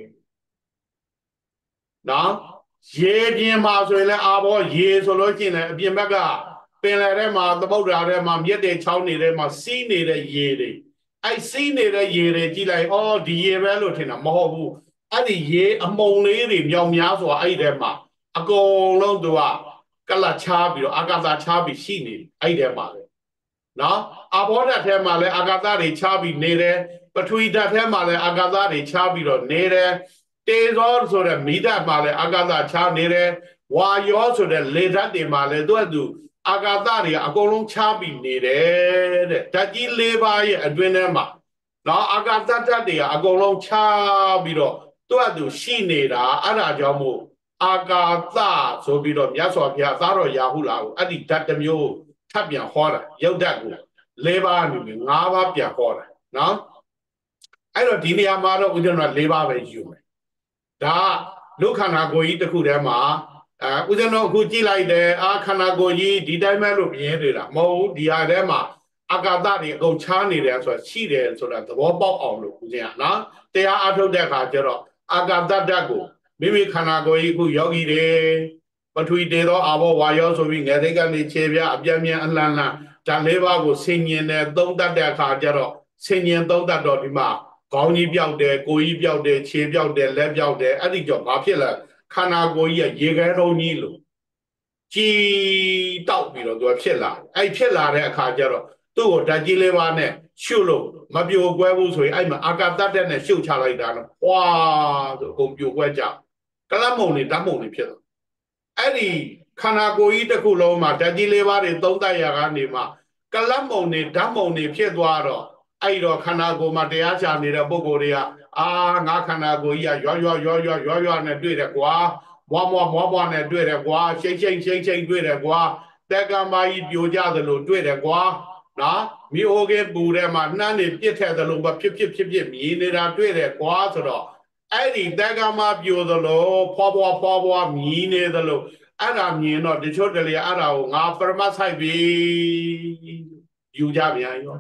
နော်ရေပြင်မှာဆိုရင်လည်းအာဘောရေဆိုလို့ရှိရင်လည်းအပြင်ဘက်ကပင်လယ်ထဲမှာသမုဒ္ဒရာထဲမှာမြစ်တွေချောင်းနေတဲ့မှာစီးနေတဲ့ရေတွေအဲ့စီးနေတဲ့ရေတွေကြည့်လိုက်အော်ဒီရေပဲလို့ထင်တာမဟုတ်ဘူးအဲ့ဒီရေအမုံလေးတွေမြောင်များစွာအဲ့ဒီထဲမှာအကုန်လုံးသူကကလတ်ချားပြီးတော့အာကာသချားပြီးရှိနေအဲ့ဒီထဲမှာလေနော်အာဘောဓာတ်ထဲမှာလည်းအာကာသတွေချားပြီးနေတယ်ပထဝီဓာတ်ထဲမှာလည်းအာကာသတွေချားပြီးတော့နေတယ်တေဇောဆိုတဲ့မိဓာတ်မှာလည်းအာကာသချားနေတယ်ဝါယောဆိုတဲ့လေဓာတ်တွေမှာလည်းသူအာကာသတွေအကုန်လုံးချားပြီးနေတယ်တဲ့ဓာတ်ကြီး၄ပါးရဲ့အတွင်းထဲမှာနော်အာကာသဓာတ်တွေကအကုန်လုံးချားပြီးတော့သူရှိနေတာအဲ့ဒါကြောင့်မို့အာကာသဆိုပြီးတော့မြတ်စွာဘုရားသာတော်ရာဟုလာကိုအဲ့ဒီဓာတ်တစ်မျိုးထပ်ပြန်ဟောတာရုပ်ဓာတ်ကို၄ပါးအနေနဲ့၅ပါးပြန်ဟောတာနော်အဲ့တော့ဒီနေရာမှာတော့ဦးဇင်းတို့၄ပါးပဲယူမယ်ဒါလူခန္ဓာကိုယ်ကြီးတစ်ခုတည်းမှာဦးဇင်းတို့အခုကြည့်လိုက်တယ်ခန္ဓာကိုယ်ကြီးဒီတိုင်းပဲလို့မြင်နေတာမဟုတ်ဘူးဒီဟာထဲမှာအာကာသတွေအကုန်ချားနေတယ်ဆိုတာရှိတယ်ဆိုတာသဘောပေါက်အောင်လို့ဦးဇင်းကနော်တရားအထုတ်တဲ့အခါကျတော့အာကာသဓာတ်ကိုမိမိခန္ဓာကိုယ်ကြီးအခုယောဂီတွေပထဝီတေသောအာဘောဝါယောဆိုပြီးငယ်သိကနေခြေပြအပြင်းပြင်းအလှန်လှန်ဓာတ်၄ပါးကိုဆင်ញင်တယ်သုံးတတ်တဲ့အခါကျတော့ဆင်ញင်သုံးတတ်တော့ဒီမှာခေါင်းကြီးပြောက်တယ်ကိုယ်ကြီးပြောက်တယ်ခြေပြောက်တယ်လက်ပြောက်တယ်အဲ့ဒီကြောင့်ဘာဖြစ်လဲခန္ဓာကိုယ်ကြီးရဲ့ရေခဲတုံးကြီးလို့ကြည်တောက်ပြီးတော့သူဖြစ်လာအဲ့ဖြစ်လာတဲ့အခါကျတော့သူ့ကိုဓာတ်ကြီး၄ပါးနဲ့ရှုလို့မပြိုကွဲဘူးဆိုရင်အဲ့မှာအာကာသဓာတ်နဲ့ရှုချလိုက်တာတော့ဟွာဆိုအကုန်ပြိုကွဲကြကလမုံတွေဓာတ်မုံတွေဖြစ်တော့အဲ့ဒီခန္ဓာကိုယ်ကြီးတစ်ခုလုံးမှာဓာတ်ကြီး၄ပါးတွေသုံးတတ်ရကနေမှကလမုံတွေဓာတ်မုံတွေဖြစ်သွားတော့အဲ့တော့ခန္ဓာကိုယ်မှာတရားချနေတဲ့ပုဂ္ဂိုလ်တွေကငါခန္ဓာကိုယ်ကြီးကရွာနဲ့တွေ့တယ်ကွာမွားနဲ့တွေ့တယ်ကွာရှိတ်တွေ့တယ်ကွာတက္ကမကြီးပြိုကြသလိုတွေ့တယ်ကွာနော်မိအိုကေပူထဲမှာနှမ်းနေပြစ်ထက်သလိုပဲဖြစ်မြည်နေတာတွေ့တယ်ကွာဆိုတော့အဲ့ဒီတက္ကမပြိုသလိုဖွာမြည်နေသလိုအဲ့ဒါမြင်တော့တချို့တလေအဲ့ဒါကိုငါပရမတ်ဆိုင်ပြီယူကြပြန်ရော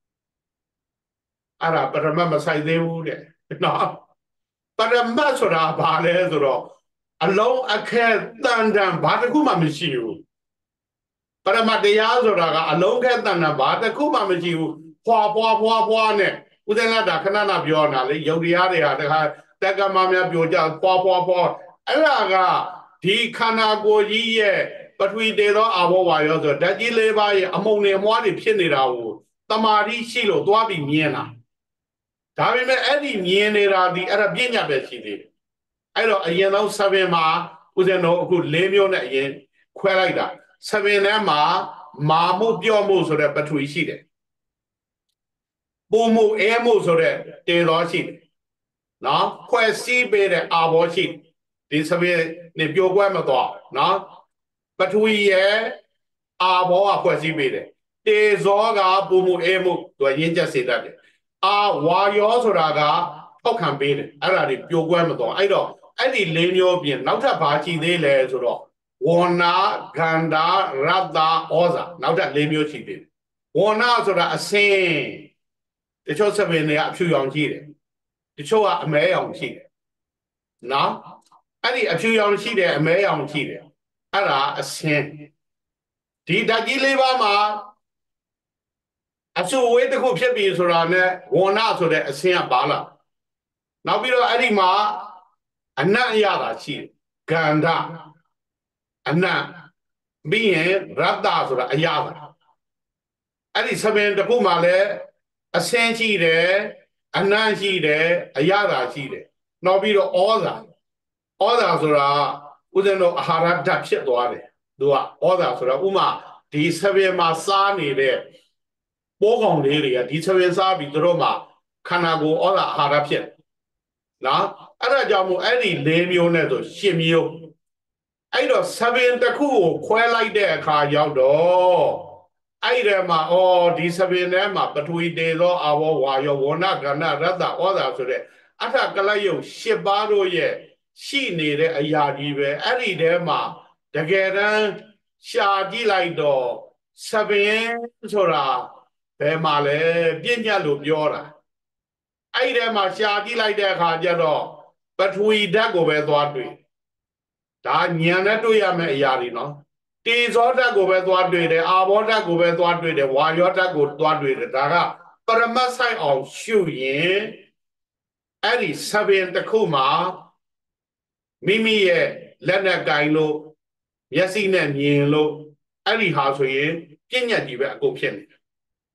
အဲ့ဒါပရမတ်မဆိုင်သေးဘူးတဲ့နော်ပရမတ်ဆိုတာဘာလဲဆိုတော့အလုံးအခက်တန်တန်ဘာတစ်ခုမှမရှိဘူးပရမတ်တရားဆိုတာကအလုံးခက်တန်တန်ဘာတစ်ခုမှမရှိဘူးဖွာနဲ့ဥဒ္ဒနာတာခဏပြောတာလေယုတ်တရားတွေဟာတခါတက္ကမများပြောကြဖွာအဲ့ဒါကဒီခန္ဓာကိုယ်ကြီးရဲ့ပထဝီတေသောအာဘောဝါယောဆိုဓာတ်ကြီး၄ပါးရဲ့အမုံတွေအမွားတွေဖြစ်နေတာကိုတမာတိရှိလို့သွားပြီးမြင်တာဒါပေမဲ့အဲ့ဒီမြင်နေတာဒီအဲ့ဒါပြညာပဲရှိသေးတယ်အဲ့တော့အရင်ဆုံး7မှာဦးဇင်းတို့အခု၄မျိုးနဲ့အရင်ခွဲလိုက်တာ7ထဲမှာမာမှုပြောမှုဆိုတဲ့ပထဝီရှိတယ်ပုံမှုအဲမှုဆိုတဲ့တေသောရှိတယ်နော်ဖွဲ့စည်းပေးတဲ့အာဘောရှိဒီ7နဲ့ပြောကွဲမသွားနော်ပထဝီရဲ့အာဘောကဖွဲ့စည်းပေးတယ်တေဇောကပုံမှုအဲမှုသူရင်းချက်စေတတ်တယ်ဝါယောဆိုတာကထောက်ခံပေးတယ်အဲ့ဒါတွေပြိုကွဲမသွားအဲ့တော့အဲ့ဒီ၄မျိုးပြင်နောက်ထပ်ဘာရှိသေးလဲဆိုတော့ဝဏဂန္ဓာရတ္တဩဇာနောက်ထပ်၄မျိုးရှိသေးတယ်ဝဏဆိုတာအစင်းတချို့7တွေကအဖြူရောင်ရှိတယ်တချို့ကအမဲရောင်ရှိတယ်နော်အဲ့ဒီအဖြူရောင်ရှိတယ်အမဲရောင်ရှိတယ်အဲ့ဒါအစင်းဒီဓာတ်ကြီး၄ပါးမှာအစုဝေးတစ်ခုဖြစ်ပြီဆိုတာနဲ့ဝဏဆိုတဲ့အစင်းကပါလာနောက်ပြီးတော့အဲ့ဒီမှာအနတ်အရသာရှိတယ်ဂန္ဓအနတ်ပြီးရင်ရတ္တဆိုတာအရသာအဲ့ဒီသဘင်တစ်ခုမှာလည်းအစင်းရှိတယ်အနတ်ရှိတယ်အရသာရှိတယ်နောက်ပြီးတော့ဩဇာဆိုတာဦးဇင်းတို့အာဟာရဓာတ်ဖြစ်သွားတယ်သူကဩဇာဆိုတာဥမာဒီသဘင်မှာစားနေတဲ့ပိုးကောင်လေးတွေကဒီသဘင်စားပြီးသူတို့မှာခန္ဓာကိုယ်ဩဇာအာဟာရဖြစ်နော်အဲ့ဒါကြောင့်မို့အဲ့ဒီ၄မျိုးနဲ့ဆို၈မျိုးအဲ့တော့သဘင်တစ်ခုကိုခွဲလိုက်တဲ့အခါရောက်တော့အဲ့ဒီမှာဒီသဘင်ထဲမှာပထဝီတေသောအာဘောဝါယောဝဏကဏရတ္တဩဇာဆိုတဲ့အထကလယုတ်၈ပါးတို့ရဲ့ရှိနေတဲ့အရာကြီးပဲအဲ့ဒီထဲမှာတကယ်တမ်းရှာကြည့်လိုက်တော့သဘင်ဆိုတာဘယ်မှာလဲပြည့်ညတ်လို့ပြောတာအဲ့ဒီထဲမှာရှာကြည့်လိုက်တဲ့အခါကျတော့ပထဝီဓာတ်ကိုပဲသွားတွေ့ဒါဉာဏ်နဲ့တွေ့ရမယ့်အရာတွေနော်တေဇောဓာတ်ကိုပဲသွားတွေ့တယ်အာဘောဓာတ်ကိုပဲသွားတွေ့တယ်ဝါယောဓာတ်ကိုသွားတွေ့တယ်ဒါကပရမတ်ဆိုင်အောင်ရှုရင်အဲ့ဒီသဘင်တစ်ခုမှာမိမိရဲ့လက်နဲ့ကင်လို့မျက်စိနဲ့မြင်လို့အဲ့ဒီဟာဆိုရင်ပြည့်ညတ်ကြီးပဲအကုန်ဖြစ်နေတယ်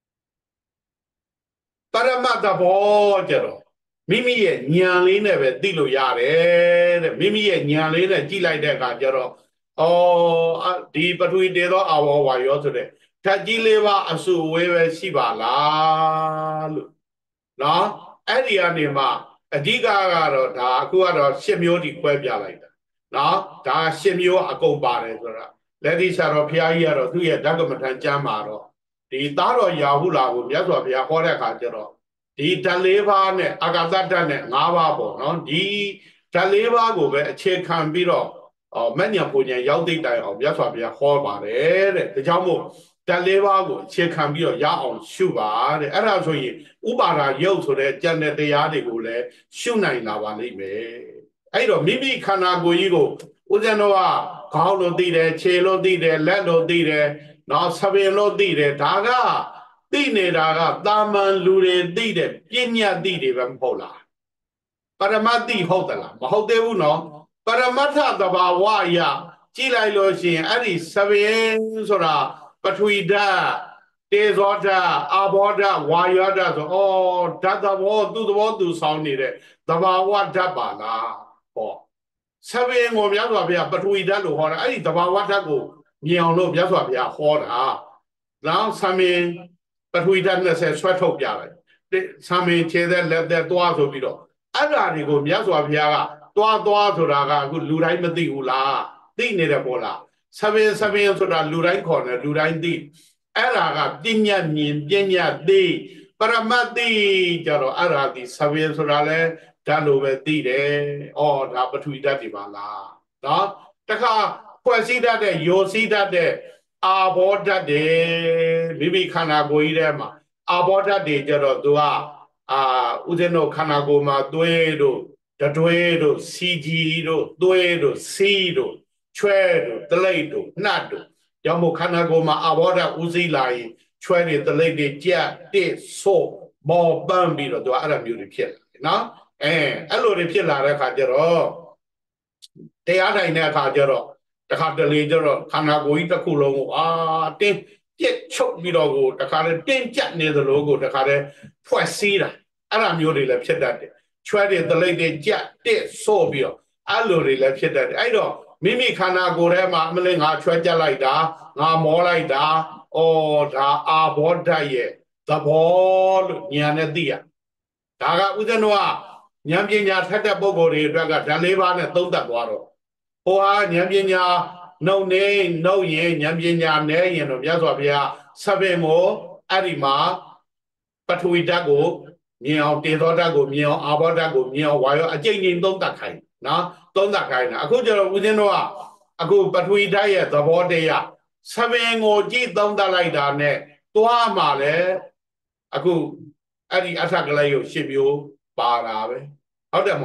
ပရမတ်သဘောကြတော့မိမိရဲ့ဉာဏ်လေးနဲ့ပဲသိလို့ရတယ်တဲ့မိမိရဲ့ဉာဏ်လေးနဲ့ကြည့်လိုက်တဲ့အခါကျတော့ဒီပထဝီတေသောအာဝဝါယောဆိုတဲ့ဓာတ်ကြီး၄ပါးအစုဝေးပဲရှိပါလားလို့နော်အဲ့ဒီကနေမှအဓိကကတော့ဒါအခုကတော့၈မျိုးဒီခွဲပြလိုက်တာနော်ဒါ၈မျိုးအကုန်ပါတယ်ဆိုတာလက်ဒီဆရာတော်ဘုရားကြီးကတော့သူ့ရဲ့ဓာတ်ကမ္မထံကျမ်းမှာတော့ဒီသားတော်ရာဟုလာကိုမြတ်စွာဘုရားဟောတဲ့အခါကျတော့ဒီဓာတ်၄ပါးနဲ့အာကာသဓာတ်နဲ့၅ပါးပေါ့နော်ဒီဓာတ်၄ပါးကိုပဲအခြေခံပြီးတော့မဉ္ဇဉ်ပူဉ္ဇဉ်ရောက်သိတိုင်အောင်မြတ်စွာဘုရားဟောပါတယ်တဲ့ဒါကြောင့်မို့ဓာတ်၄ပါးကိုအခြေခံပြီးတော့ရအောင်ရှုပါတဲ့အဲ့ဒါဆိုရင်ဥပါဒာယုတ်ဆိုတဲ့ကြံတဲ့တရားတွေကိုလည်းရှုနိုင်လာပါလိမ့်မယ်အဲ့တော့မိမိခန္ဓာကိုယ်ကြီးကိုဦးဇင်းတို့ကခေါင်းလို့သိတယ်ခြေလို့သိတယ်လက်လို့သိတယ်နော်သဘင်လို့သိတယ်ဒါကသိနေတာကတာမန်လူတွေသိတဲ့ပညာသိတွေပဲမဟုတ်လားပရမတ်သိဟုတ်သလားမဟုတ်သေးဘူးနော်ပရမတ္ထသဘာဝအရကြည့်လိုက်လို့ရှိရင်အဲ့ဒီသဘင်ဆိုတာပထဝီဓာတ်တေဇောဓာတ်အာဘောဓာတ်ဝါယောဓာတ်ဆိုဓာတ်သဘောသူ့သဘောသူဆောင်နေတဲ့သဘာဝဓာတ်ပါလားဟောသဘင်ကိုမြတ်စွာဘုရားပထဝီဓာတ်လို့ဟောတာအဲ့ဒီသဘာဝဓာတ်ကိုမြင်အောင်လို့မြတ်စွာဘုရားဟောတာနောက်သဘင်ပထဝီဓာတ်20ဆွဲထုတ်ပြလိုက်သဘင်ခြေသက်လက်သက်သွားဆိုပြီးတော့အဲ့ဓာတွေကိုမြတ်စွာဘုရားကသွားဆိုတာကအခုလူတိုင်းမသိဘူးလားသိနေတယ်ပေါ့လားသဘင်ဆိုတာလူတိုင်းခေါ်တယ်လူတိုင်းသိအဲ့ဒါကပညာမြင်ပညာသိပရမတ်သိကြတော့အဲ့ဒါဒီသဘင်ဆိုတာလဲဓာတ်လိုပဲသိတယ်ဒါပထဝီဓာတ်တွေပါလားနော်တခါဖွဲ့စည်းတတ်တဲ့ယောစည်းတတ်တဲ့အာဘောဓာတ်တွေမိမိခန္ဓာကိုယ်ကြီးထဲမှာအာဘောဓာတ်တွေကြတော့သူကဥစဉ်တို့ခန္ဓာကိုယ်မှာသွေးတို့တတွဲတို့စီကြီးတို့သွေးတို့စီးတို့ချွဲတို့တလိပ်တို့နှတ်တို့ကြောင့်မို့ခန္ဓာကိုယ်မှာအဘောဓာဥစည်းလာရင်ချွဲတွေတလိပ်တွေကြက်တစ်ဆို့မော်ပန်းပြီးတော့သူအဲ့လိုမျိုးတွေဖြစ်လာတယ်နော်အဲ့လိုတွေဖြစ်လာတဲ့အခါကျတော့တရားထိုင်တဲ့အခါကျတော့တခါတလေကျတော့ခန္ဓာကိုယ်ကြီးတစ်ခုလုံးကိုတင်းပြက်ချုပ်ပြီးတော့ကိုတခါတည်းတင်းကြပ်နေသလိုကိုတခါတည်းဖွဲ့စည်းတာအဲ့လိုမျိုးတွေလည်းဖြစ်တတ်တယ်ချွဲတဲ့တလိပ်တွေကြက်တစ်ဆို့ပြီးတော့အဲ့လိုတွေလည်းဖြစ်တတ်တယ်အဲ့တော့မိမိခန္ဓာကိုယ်ထဲမှာအမလေးငါချွဲကြက်လိုက်တာငါမောလိုက်တာဒါအာဘောဓာတ်ရဲ့သဘောလို့ဉာဏ်နဲ့သိရဒါကဥဒ္ဒနောကဉာဏ်ပညာထက်တဲ့ပုဂ္ဂိုလ်တွေအတွက်ကဓာတ်၄ပါးနဲ့သုံးသပ်သွားတော့ဟိုဟာဉာဏ်ပညာနှုတ်နေနှုတ်ရင်ဉာဏ်ပညာနဲ့ရင်တော့မြတ်စွာဘုရားသဘင်ကိုအဲ့ဒီမှာပထဝီဓာတ်ကိုမြင်အောင်တေဇောဓာတ်ကိုမြင်အောင်အာဘောဓာတ်ကိုမြင်အောင်ဝါရောအကျဉ်းချင်းသုံးသပ်ခိုင်းနော်သုံးသပ်ခိုင်းတာအခုကျတော့ဦးဇင်းတို့ကအခုပထဝီဓာတ်ရဲ့သဘောတရားသဘင်ကိုကြည့်သုံးသပ်လိုက်တာနဲ့သွားမှလည်းအခုအဲ့ဒီအထကလေးကိုရှင်းမျိုးပါတာပဲဟုတ်တယ်မဟုတ်လား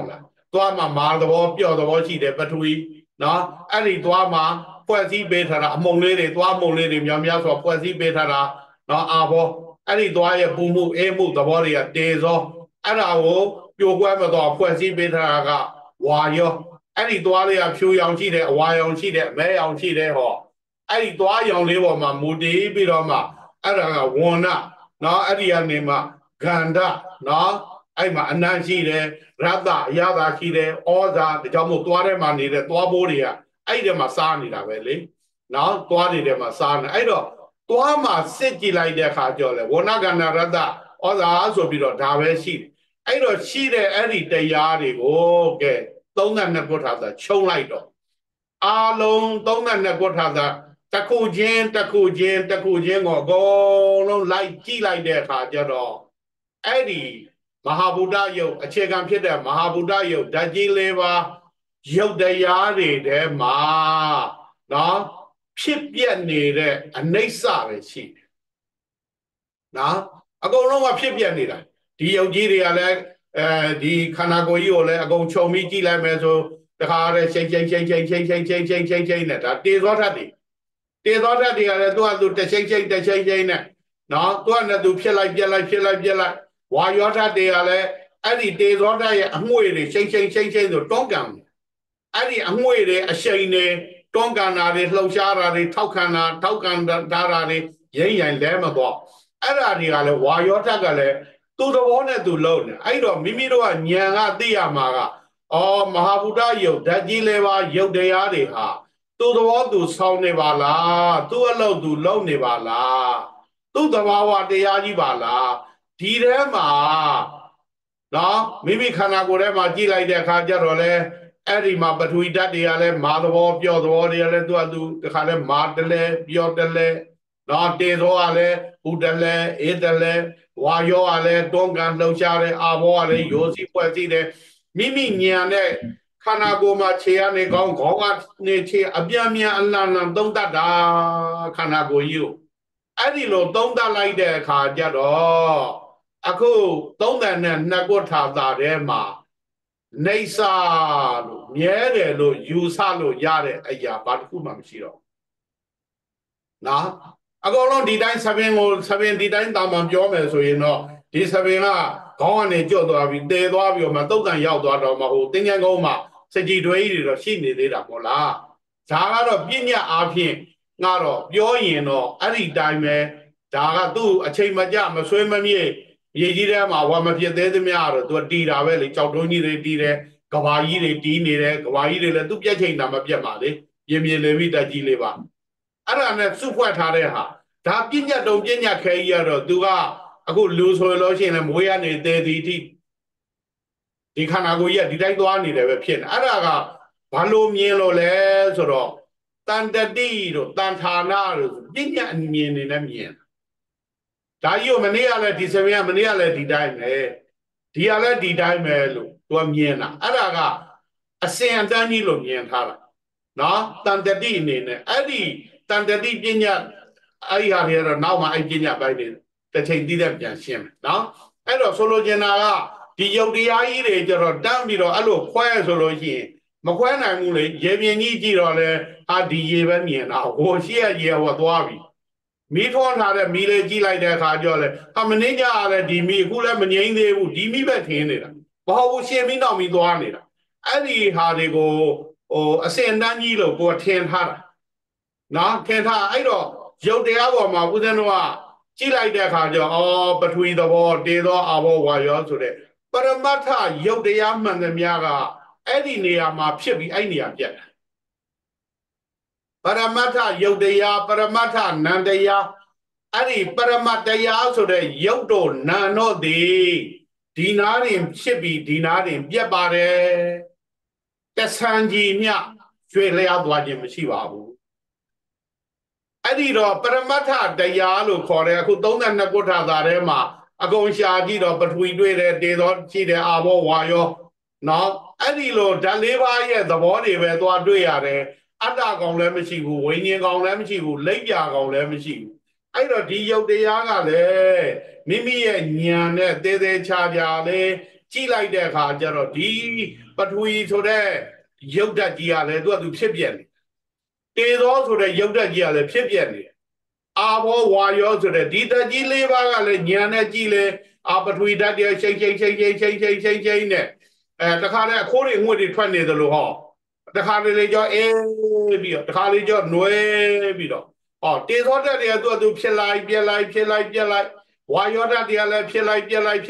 သွားမှာမာသဘောပြော့သဘောရှိတယ်ပထဝီနော်အဲ့ဒီသွားမှာဖွဲ့စည်းပေးထားတာအမုံလေးတွေသွားမုံလေးတွေများများဆိုဖွဲ့စည်းပေးထားတာနော်အာဘောအဲ့ဒီသွားရဲ့ပူမှုအေးမှုသဘောတွေကတေဇောအဲ့ဒါကိုပြိုကွဲမတော့ဖွဲ့စည်းပေးထားတာကဝါယောအဲ့ဒီသွားလေးကဖြူရောင်ရှိတယ်အဝါရောင်ရှိတယ်အမဲရောင်ရှိတယ်ဟောအဲ့ဒီသွားရောင်လေးပေါ်မှာမူတည်ပြီးတော့မှအဲ့ဒါကဝဏနော်အဲ့ဒီကနေမှဂန္ဓနော်အဲ့မှာအနံ့ရှိတယ်ရတ္တအရသာရှိတယ်ဩဇာဒါကြောင့်မို့သွားထဲမှာနေတဲ့သွားပိုးတွေကအဲ့ဒီထဲမှာစားနေတာပဲလေနော်သွားတွေထဲမှာစားနေအဲ့တော့သွားမှာစစ်ကြည့်လိုက်တဲ့အခါကျတော့လေဝဏကန္နာရတ္တဩဇာဆိုပြီးတော့ဒါပဲရှိတယ်အဲ့တော့ရှိတဲ့အဲ့ဒီတရားတွေကိုကဲ32ကုဋ္ဌာသခြုံလိုက်တော့အာလုံး32ကုဋ္ဌာသတစ်ခုချင်းတစ်ခုချင်းတစ်ခုချင်းကိုအကုန်လုံးလိုက်ကြည့်လိုက်တဲ့အခါကျတော့အဲ့ဒီမဟာဗုဒ္ဓယုတ်အခြေခံဖြစ်တဲ့မဟာဗုဒ္ဓယုတ်ဓာတ်ကြီး၄ပါးယုတ်တရားတွေထဲမှာနော်ဖြစ်ပြနေတဲ့အနိစ္စပဲရှိတယ်နော်အကုန်လုံးကဖြစ်ပြနေတာဒီယုတ်ကြီးတွေကလည်းဒီခန္ဓာကိုယ်ကြီးကိုလည်းအကုန်ခြုံပြီးကြည့်လိုက်မယ်ဆိုတခါတည်းချိန်နဲ့ဒါတေဇောဓာတ်တွေတေဇောဓာတ်တွေကလည်းသူကသူတစ်ချိန်နဲ့နော်သူကလည်းသူဖြစ်လိုက်ပြက်လိုက်ဝါယောဓာတ်တွေကလည်းအဲ့ဒီတေဇောဓာတ်ရဲ့အငွေ့တွေချိန်ဆိုတွန်းကန်အဲ့ဒီအငွေ့တွေအရှိန်တွေတွန်းကန်တာတွေလှုပ်ရှားတာတွေထောက်ခံတာတွေရိမ့်ရိုင်လဲမတော့အဲ့ဒါတွေကလည်းဝါယောဓာတ်ကလည်းသူ့သဘောနဲ့သူလုံးနေအဲ့တော့မိမိတို့ကဉာဏ်ကသိရမှာကအော်မဟာဗုဒ္ဓယုတ်ဓာတ်ကြီးလေးပါယုတ်တရားတွေဟာသူ့သဘောသူဆောင်းနေပါလားသူ့အလုပ်သူလုံးနေပါလားသူ့သဘာဝတရားကြီးပါလားဒီထဲမှာနော်မိမိခန္ဓာကိုယ်ထဲမှာကြည့်လိုက်တဲ့အခါကျတော့လေအဲ့ဒီမှာပထဝီဓာတ်တွေကလည်းမာသဘောပြော့သဘောတွေကလည်းသူတခါလဲမာတလဲပြော့တလဲနော်တေဇောကလည်းဥတလဲအေးတလဲဝါယောကလည်းတွန်းကန်လှုပ်ရှားတယ်အာဘောကလည်းရိုးစီဖွဲ့စည်းတယ်မိမိဉာဏ်နဲ့ခန္ဓာကိုယ်မှာခြေကနေခေါင်းကနေခြေအပြင်းအလန်သုံးတတ်တာခန္ဓာကိုယ်ကြီးကိုအဲ့ဒီလိုသုံးတတ်လိုက်တဲ့အခါကျတော့အခု32ကုဋ္ဌာသထဲမှာနေစာလို့မြဲတယ်လို့ယူဆလို့ရတဲ့အရာဘာတစ်ခုမှမရှိတော့နော်အကုန်လုံးဒီတိုင်းဆပင်ဒီတိုင်းတာမှန်ပြောမယ်ဆိုရင်တော့ဒီဆပင်ကခေါင်းကနေကျွတ်သွားပြီးတဲသွားပြီးမှတုတ်တန်ရောက်သွားတော့မှဟိုတင်းကျန်းကုန်းမှာစကြည်တွေကြီးတွေတော့ရှိနေသေးတာပေါ့လားဒါကတော့ပြညတ်အားဖြင့်ငါတော့ပြောရင်တော့အဲ့ဒီတိုင်းပဲဒါကသူ့အချိန်မကြမဆွေးမမြေ့ရေကြီးထဲမှာဝါမဖြစ်သေးသမျှတော့သူတီးတာပဲလေကြောက်တုံးကြီးတွေတီးတယ်ကဘာကြီးတွေတီးနေတယ်ကဘာကြီးတွေလည်းသူပြက်ချိန်တာမပြက်ပါလေပြင်းလေပြီးတက်ကြီးလေးပါအဲ့ဒါနဲ့စုဖွဲ့ထားတဲ့ဟာဒါပြညတ်တုံပြညတ်ခဲကြီးရတော့သူကအခုလူဆိုလို့ရှိရင်လည်းမွေးရနေသေးသည်တိဒီခန္ဓာကိုယ်ကြီးကဒီတိုင်းသွားနေတယ်ပဲဖြစ်နေအဲ့ဒါကဘာလို့မြင်လို့လဲဆိုတော့တန်တတိတို့တန်ဌာနာတို့ပြညတ်အမြင်နေနဲ့မြင်ဒါကြီးကိုမနေ့ကလည်းဒီစပင်ကမနေ့ကလည်းဒီတိုင်းပဲဒီကလည်းဒီတိုင်းပဲလို့သူကမြင်တာအဲ့ဒါကအစင်အတန်းကြီးလို့မြင်ထားတာနော်တန်တတိအနေနဲ့အဲ့ဒီတန်တတိပညာအဲ့ဒီဟာတွေကတော့နောက်မှအဲ့ပညာပိုင်းတွေတစ်ချိန်တည်းတဲ့ပြန်ရှင်းမယ်နော်အဲ့တော့ဆိုလိုချင်တာကဒီယုတ်တရားကြီးတွေကျတော့တန်းပြီးတော့အဲ့လိုခွဲဆိုလို့ရှိရင်မခွဲနိုင်ဘူးလေရေပြင်းကြီးကြည့်တော့လေဟာဒီရေပဲမြင်တာဟိုရှိရရေဟောသွားပြီမီးထွန်းထားတဲ့မီးလေးကြည့်လိုက်တဲ့အခါကျတော့လေဟာမင်းကြရတဲ့ဒီမီးအခုလည်းမငြိမ်းသေးဘူးဒီမီးပဲထင်းနေတာမဟုတ်ဘူးရှင်မီးနောက်မီးသွားနေတာအဲ့ဒီဟာတွေကိုဟိုအစင်တန်းကြီးလို့ကိုယ်ထင်ထားတာနော်ထင်ထားအဲ့တော့ရုပ်တရားပေါ်မှာဦးဇင်းတို့ကကြည့်လိုက်တဲ့အခါကျတော့ပထဝီသဘောတေသောအာဘောဝါယောဆိုတဲ့ပရမတ္ထရုပ်တရားမှန်သမျှကအဲ့ဒီနေရာမှာဖြစ်ပြီးအဲ့နေရာပြတ်တယ်ပရမတ္ထယုတ်တရားပရမတ္ထနန္တရားအဲ့ဒီပရမတ္တရားဆိုတဲ့ယုတ်တို့နံတို့သည်ဒီနာရင်ဖြစ်ပြီးဒီနာရင်ပြတ်ပါတယ်တဆန်ကြီးမြရွှေလျားသွားခြင်းမရှိပါဘူးအဲ့ဒီတော့ပရမတ္ထတရားလို့ခေါ်တယ်အခု32ကုဋ္ဌာသာထဲမှာအကုန်ရှာကြည့်တော့ပထဝီတွေ့တယ်တေသောရှိတယ်အာဘောဝါယောနော်အဲ့ဒီလိုဓာတ်၄ပါးရဲ့သဘောတွေပဲသွားတွေ့ရတယ်အတ္တကောင်လည်းမရှိဘူးဝိညာဉ်ကောင်လည်းမရှိဘူးလိပ်ပြာကောင်လည်းမရှိဘူးအဲ့တော့ဒီယုတ်တရားကလည်းမိမိရဲ့ဉာဏ်နဲ့သေးသေးချာချာလေးကြည့်လိုက်တဲ့အခါကျတော့ဒီပထဝီဆိုတဲ့ရုပ်ဓာတ်ကြီးကလည်းသူဖြစ်ပြနေတေသောဆိုတဲ့ရုပ်ဓာတ်ကြီးကလည်းဖြစ်ပြနေအာဘောဝါယောဆိုတဲ့ဒီဓာတ်ကြီး၄ပါးကလည်းဉာဏ်နဲ့ကြည့်လေအာပထဝီဓာတ်တွေရှိန်နဲ့တခါလဲအခိုးတွေငွေ့တွေထွက်နေသလိုဟောတခါလေကြောအေးပြီးတော့တခါလေကြောနွယ်ပြီးတော့ဟောတေသောဓာတ်တွေကသူဖြစ်လိုက်ပြက်လိုက်ဝါယောဓာတ်တွေကလည်းဖြစ်လိုက်ပြက်လိုက်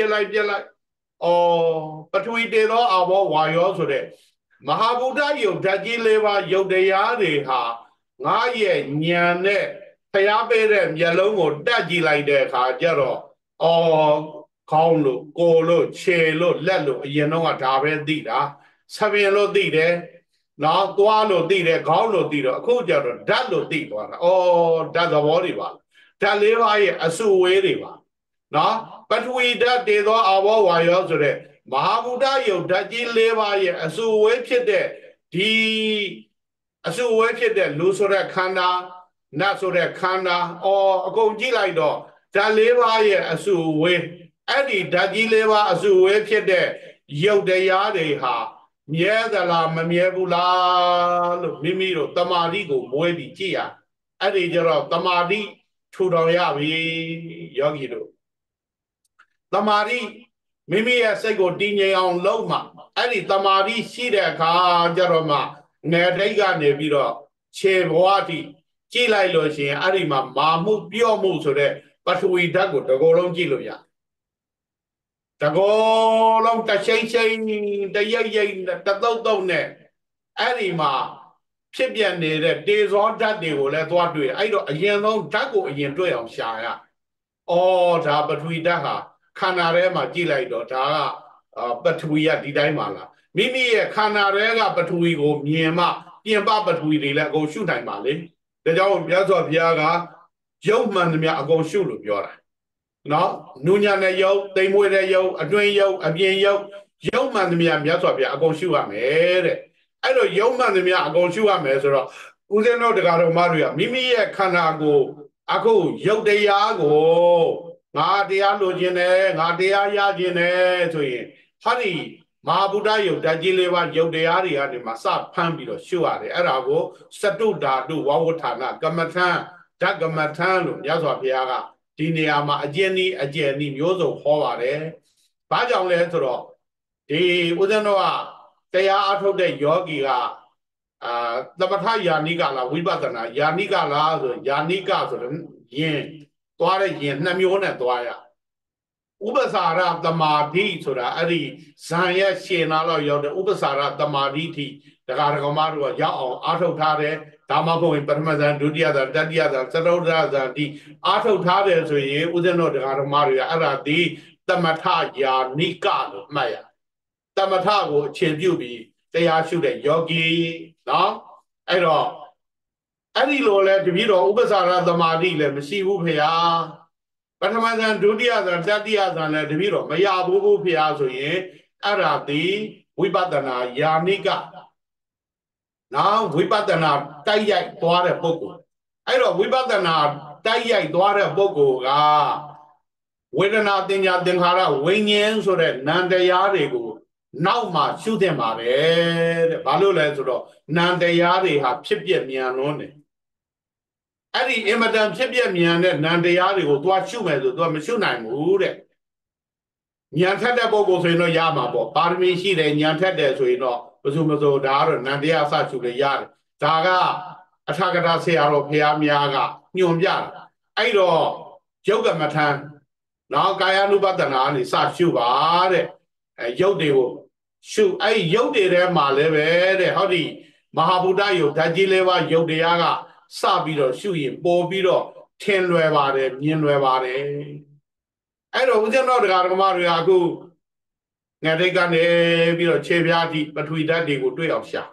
ပထဝီတေသောအာဘောဝါယောဆိုတဲ့မဟာဗုဒ္ဓယုတ်ဓာတ်ကြီး၄ပါးယုတ်တရားတွေဟာငါရဲ့ဉာဏ်နဲ့ဖျားပေးတဲ့မျက်လုံးကိုတက်ကြည့်လိုက်တဲ့အခါကျတော့ခေါင်းလို့ကိုယ်လို့ခြေလို့လက်လို့အရင်တော့ကဒါပဲသိတာဆပင်လို့သိတယ်နောက်သွားလို့သိတယ်ခေါင်းလို့သိတော့အခုကျတော့ဓာတ်လို့သိသွားတာဓာတ်သဘောတွေပါဓာတ်၄ပါးရဲ့အစုဝေးတွေပါနော်ပထဝီဓာတ်တေသောအာဘောဝါယောဆိုတဲ့မဟာဗုဒ္ဓယုတ်ဓာတ်ကြီး၄ပါးရဲ့အစုဝေးဖြစ်တဲ့ဒီအစုဝေးဖြစ်တဲ့လူဆိုတဲ့ခန္ဓာနတ်ဆိုတဲ့ခန္ဓာအကုန်ကြည့်လိုက်တော့ဓာတ်၄ပါးရဲ့အစုဝေးအဲ့ဒီဓာတ်ကြီး၄ပါးအစုဝေးဖြစ်တဲ့ယုတ်တရားတွေဟာမြဲသလားမမြဲဘူးလားလို့မိမိတို့တမာတိကိုမွေးပြီးကြည့်ရအဲ့ဒီကျတော့တမာတိထူထောင်ရပြီယောဂီတို့တမာတိမိမိရဲ့စိတ်ကိုတည်ငြိမ်အောင်လုပ်မှအဲ့ဒီတမာတိရှိတဲ့အခါကျတော့မှငယ်တိတ်ကနေပြီးတော့ခြေဘဝတိကြည့်လိုက်လို့ရှိရင်အဲ့ဒီမှာမာမှုပြော့မှုဆိုတဲ့ပထဝီဓာတ်ကိုတကောလုံးကြည့်လို့ရတကောလုံးတချိန်တရိပ်တသုတ်နဲ့အဲ့ဒီမှာဖြစ်ပြနေတဲ့တေဇောဓာတ်တွေကိုလည်းသွားတွေ့အဲ့တော့အရင်ဆုံးဓာတ်ကိုအရင်တွေ့အောင်ရှာရဒါပထဝီဓာတ်ဟာခန္ဓာထဲမှာကြည့်လိုက်တော့ဒါကပထဝီကဒီတိုင်းပါလားမိမိရဲ့ခန္ဓာထဲကပထဝီကိုမြင်မှပြင်ပပထဝီတွေလည်းအကုန်ရှုနိုင်ပါလေဒါကြောင့်မြတ်စွာဘုရားကရုပ်မှန်သမျှအကုန်ရှုလို့ပြောတာနော်နုညာနဲ့ရုပ်တိမ်မွေးတဲ့ရုပ်အတွင်းရုပ်အပြင်ရုပ်မှန်သမျှမြတ်စွာဘုရားအကုန်ရှုရမယ်တဲ့အဲ့တော့ရုပ်မှန်သမျှအကုန်ရှုရမယ်ဆိုတော့ဦးဇင်းတို့တရားတော်မတွေကမိမိရဲ့ခန္ဓာကိုအခုရုပ်တရားကိုငါတရားလိုချင်တယ်ငါတရားရချင်တယ်ဆိုရင်ဟာဒီမဟာဗုဒ္ဓယုတ်ဓာတ်ကြီး၄ပါးယုတ်တရားတွေကနေမှစဖမ်းပြီးတော့ရှုရတယ်အဲ့ဒါကိုစတုဓာတုဝဝဋ္ဌာဏကမ္မထံဓကမ္မထံလို့မြတ်စွာဘုရားကဒီနေရာမှာအကျဉ်းဤမျိုးစုံဟောပါတယ်။ဘာကြောင့်လဲဆိုတော့ဒီဦးဇင်းတို့ကတရားအထုတ်တဲ့ယောဂီကသမထယာနိကလားဝိပဿနာယာနိကလားဆိုယာနိကဆိုတော့ယင်သွားတဲ့ယင်2မျိုးနဲ့သွားရဥပ္ပစာရသမာဓိဆိုတာအဲ့ဒီဇံရဲ့ရှင်နာတော့ရောက်တဲ့ဥပ္ပစာရသမာဓိထိတရားတော်မတို့ကရောက်အောင်အားထုတ်ထားတယ်ဒါမှမဟုတ်ပထမဇန်ဒုတိယဇန်တတိယဇန်သရုဒ္ဓဇန်ဒီအားထုတ်ထားတယ်ဆိုရင်ဦးဇင်းတို့တရားတော်မတွေကအဲ့ဒါဒီသမထယာနိကလို့မှတ်ရသမထကိုအခြေပြုပြီးတရားရှုတဲ့ယောဂီနော်အဲ့တော့အဲ့ဒီလိုလဲတပည့်တော်ဥပ္ပစာရသမာဓိလည်းမရှိဘူးဖေဟာပထမဇန်ဒုတိယဇန်တတိယဇန်လည်းတပည့်တော်မရဘူးဖေဟာဆိုရင်အဲ့ဒါဒီဝိပဿနာယာနိကနော်ဝိပဿနာတိုက်ရိုက်သွားတဲ့ပုဂ္ဂိုလ်အဲ့တော့ဝိပဿနာတိုက်ရိုက်သွားတဲ့ပုဂ္ဂိုလ်ကဝေဒနာတင်ညာသင်္ခါရဝိညာဉ်ဆိုတဲ့နံတရားတွေကိုနောက်မှရှုသင့်ပါတယ်တဲ့ဘာလို့လဲဆိုတော့နံတရားတွေဟာဖြစ်ပြမြန်လွန်းတယ်အဲ့ဒီအင်မတန်ဖြစ်ပြမြန်တဲ့နံတရားတွေကိုသွားရှုမယ်ဆိုသွားမရှုနိုင်ဘူးတဲ့ဉာဏ်ထက်တဲ့ပုဂ္ဂိုလ်ဆိုရင်တော့ရမှာပေါ့ပါရမီရှိတယ်ဉာဏ်ထက်တယ်ဆိုရင်တော့ဘယ်သူမဆိုဒါကတော့နံတရားအစရှုလို့ရတယ်ဒါကအထာဂတဆရာတော်ဘုရားများကညွှန်ပြတာအဲ့တော့ယုတ်ကမထံနောက်ကာယ ानु ပတနာကနေစရှုပါတဲ့ယုတ်တွေကိုရှုအဲ့ယုတ်တွေထဲမှာလည်းပဲတဲ့ဟောဒီမဟာဗုဒ္ဓယုတ်ဓာတ်ကြီး၄ပါးယုတ်တရားကစပြီးတော့ရှုရင်ပို့ပြီးတော့ထင်လွယ်ပါတယ်မြင်လွယ်ပါတယ်အဲ့တော့ဦးဇင်းတော်တရားဓမ္မတွေကအခုငယ်တိတ်ကနေပြီးတော့ခြေပြားတိပထဝီဓာတ်တွေကိုတွေ့အောင်ရှာ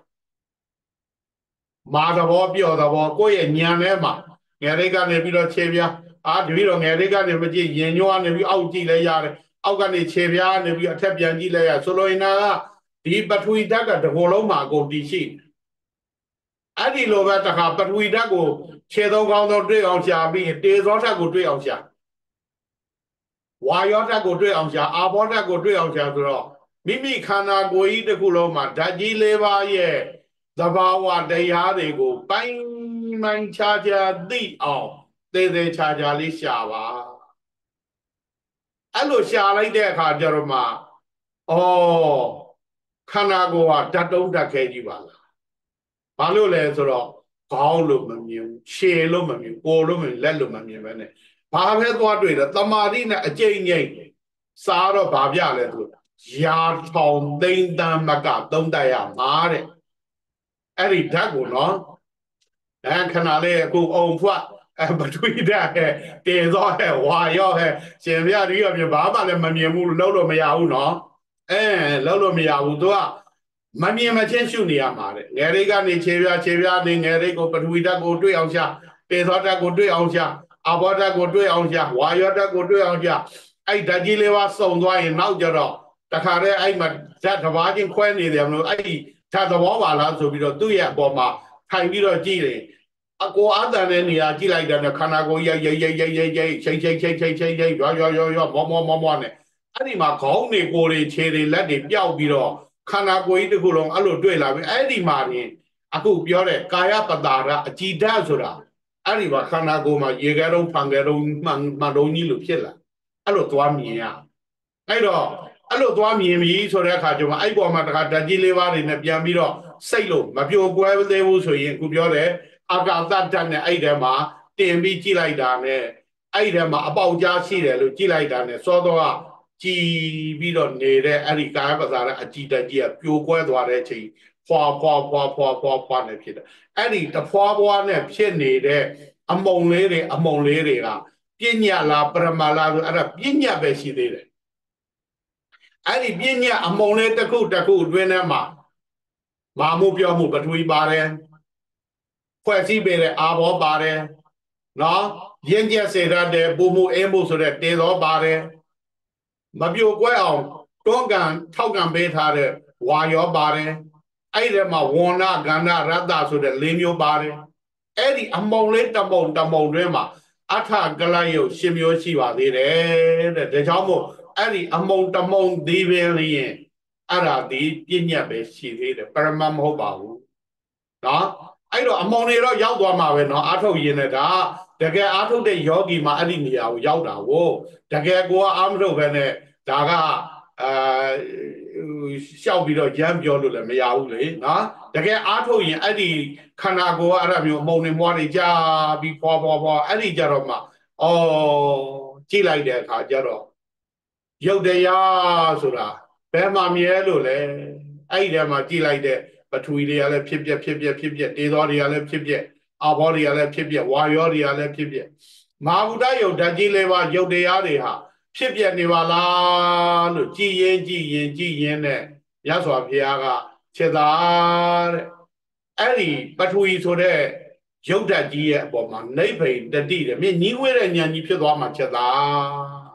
မာသဘောပြော့သဘောကိုယ့်ရဲ့ဉာဏ်ထဲမှာငယ်တိတ်ကနေပြီးတော့ခြေပြားတပည့်တော်ငယ်တိတ်ကနေမကြည့်ရင်ညွှန်းကနေပြီးအောက်ကြည့်လဲရတယ်အောက်ကနေခြေပြားနေပြီးအထက်ပြန်ကြည့်လဲရဆိုလိုရင်ကဒီပထဝီဓာတ်ကတကောလုံးမှာအကုန်တည်ရှိအဲ့ဒီလိုပဲတခါပထဝီဓာတ်ကိုခြေသုံးကောင်းတော့တွေ့အောင်ရှာပြီးတေဇောဓာတ်ကိုတွေ့အောင်ရှာဝါယောဓာတ်ကိုတွေ့အောင်ရှာအာဘောဓာတ်ကိုတွေ့အောင်ရှာဆိုတော့မိမိခန္ဓာကိုယ်ကြီးတစ်ခုလုံးမှာဓာတ်ကြီး၄ပါးရဲ့သဘာဝတရားတွေကိုပိုင်းခြားခြားသိအောင်သေသေးချာချာလေးရှာပါအဲ့လိုရှာလိုက်တဲ့အခါကျတော့မှဩခန္ဓာကိုယ်ဟာဓာတ်တုံးဓာတ်ခဲကြီးပါလားဘာလို့လဲဆိုတော့ခေါင်းလို့မမြင်ဘူးခြေလို့မမြင်ကိုယ်လို့မမြင်လက်လို့မမြင်ပဲနဲ့ဘာပဲသွားတွေ့တယ်တမာတိနဲ့အကျိတ်ငိမ့်စားတော့ဘာပြလဲသူရာထောင်သိန်းတန်းမကသုံးတတ်ရမှာတဲ့အဲ့ဒီဓာတ်ကိုနော်ခဏလေးအခုအုံဖွက်ပထဝီဓာတ်ဟဲ့တေသောဟဲ့ဝါရောဟဲ့ရှင်ပြဒီရောပြဘာမှလည်းမမြင်ဘူးလုံးလို့မရဘူးနော်လုံးလို့မရဘူးသူကမမြင်မချင်းရှုနေရမှာတဲ့ငယ်လေးကနေခြေပြနေငယ်လေးကိုပထဝီဓာတ်ကိုတွေ့အောင်ရှာတေသောဓာတ်ကိုတွေ့အောင်ရှာအဘောဓာတ်ကိုတွေ့အောင်ရှာဝါရောဓာတ်ကိုတွေ့အောင်ရှာအဲ့ဓာတ်ကြီးလေးပါစုံသွားရင်နောက်ကြတော့တခါတည်းအဲ့မှာဓာတ်တစ်ပါးချင်းခွဲနေတယ်မလို့အဲ့ဒီဓာတ်သဘောပါလားဆိုပြီးတော့သူ့ရဲ့အပေါ်မှာထိုင်ပြီးတော့ကြည့်တယ်အကိုအတန်တဲ့နေရာကြည့်လိုက်တဲ့ခန္ဓာကိုယ်ရိတ်ချိတ်ရွာမောနဲ့အဲ့ဒီမှာခေါင်းတွေကိုယ်တွေခြေတွေလက်တွေပျောက်ပြီးတော့ခန္ဓာကိုယ်ကြီးတစ်ခုလုံးအဲ့လိုတွေ့လာပြီအဲ့ဒီမှာနေအခုပြောတဲ့ကာယပတာရအကြည်ဓာတ်ဆိုတာအဲ့ဒီမှာခန္ဓာကိုယ်မှာရေခဲတုံးဖန်ခဲတုံးမှန်တုံးကြီးလို့ဖြစ်လာအဲ့လိုသွားမြင်ရအဲ့တော့အဲ့လိုသွားမြင်ပြီဆိုတဲ့အခါကျမှအဲ့ပေါ်မှာတခါဓာတ်ကြီးလေးပါးတွေနဲ့ပြန်ပြီးတော့စိတ်လို့မပြိုကွဲသေးဘူးဆိုရင်အခုပြောတဲ့အာကာသဓာတ်နဲ့အဲ့ဒီမှာတင်ပြီးကြည့်လိုက်တာနဲ့အဲ့ဒီမှာအပေါက်ကြားရှိတယ်လို့ကြည့်လိုက်တာနဲ့စောတော့ကြည်ပြီးတော့နေတဲ့အဲ့ဒီကာယပဇာရအကြည်ဓာတ်ကြီးကပြိုကွဲသွားတဲ့အချိန်ဖွာနဲ့ဖြစ်တယ်အဲ့ဒီတဖွာနဲ့ဖြစ်နေတဲ့အမုံလေးတွေကပညာလားပရမလားဆိုအဲ့ဒါပညာပဲရှိသေးတယ်အဲ့ဒီပညာအမုံလေးတစ်ခုအတွင်းထဲမှာမာမှုပြောမှုပထဝီပါတယ်ဖွဲ့စည်းပေးတဲ့အာဘောပါတယ်နော်ရင့်ကျက်စေတတ်တဲ့ပူမှုအေးမှုဆိုတဲ့တေသောပါတယ်မပြိုကွဲအောင်တွန်းကန်ထောက်ကန်ပေးထားတဲ့ဝါရောပါတယ်အဲ့ဒီမှာဝဏကန္နရတ္တဆိုတဲ့၄မျိုးပါတယ်အဲ့ဒီအမုံလေးတမုံတွင်းမှာအထကလယုတ်၈မျိုးရှိပါသေးတယ်တဲ့ဒါကြောင့်မို့အဲ့ဒီအမုံတမုံဒီပင်လျင်အဲ့ဒါဒီပြည့်ညတ်ပဲရှိသေးတယ်ပရမတ်မဟုတ်ပါဘူးနော်အဲ့တော့အမုံတွေတော့ရောက်သွားမှာပဲနော်အာထုတ်ရင်လည်းဒါတကယ်အာထုတ်တဲ့ယောဂီမှာအဲ့ဒီနေရာကိုရောက်တာကိုတကယ်ကိုကအာမထုတ်ပဲနဲ့ဒါကရှောက်ပြီးတော့ရမ်းပြောလို့လည်းမရဘူးလေနော်တကယ်အာထုတ်ရင်အဲ့ဒီခန္ဓာကိုယ်ကအဲ့ဒါမျိုးအမုံတွေမွားတွေကြာပြီးဖွာအဲ့ဒီကြတော့မှကြည့်လိုက်တဲ့အခါကျတော့ရုပ်တရားဆိုတာဘယ်မှာမြဲလို့လဲအဲ့ဒီထဲမှာကြည့်လိုက်တဲ့ပထဝီတွေကလည်းဖြစ်ပြတေသောတွေကလည်းဖြစ်ပြအာဘောတွေကလည်းဖြစ်ပြဝါယောတွေကလည်းဖြစ်ပြမဟာဗုဒ္ဓယုတ်ဓာတ်ကြီးလေးပါရုပ်တရားတွေဟာဖြစ်ပြနေပါလားလို့ကြည်ရင်နဲ့ရသော်ဘုရားကချက်သားတဲ့အဲ့ဒီပထဝီဆိုတဲ့ရုပ်ဓာတ်ကြီးရဲ့အပေါ်မှာနိဗ္ဗိန်တတိတဲ့မြင့်ညီးဝဲတဲ့ဉာဏ်ကြီးဖြစ်သွားမှာချက်သား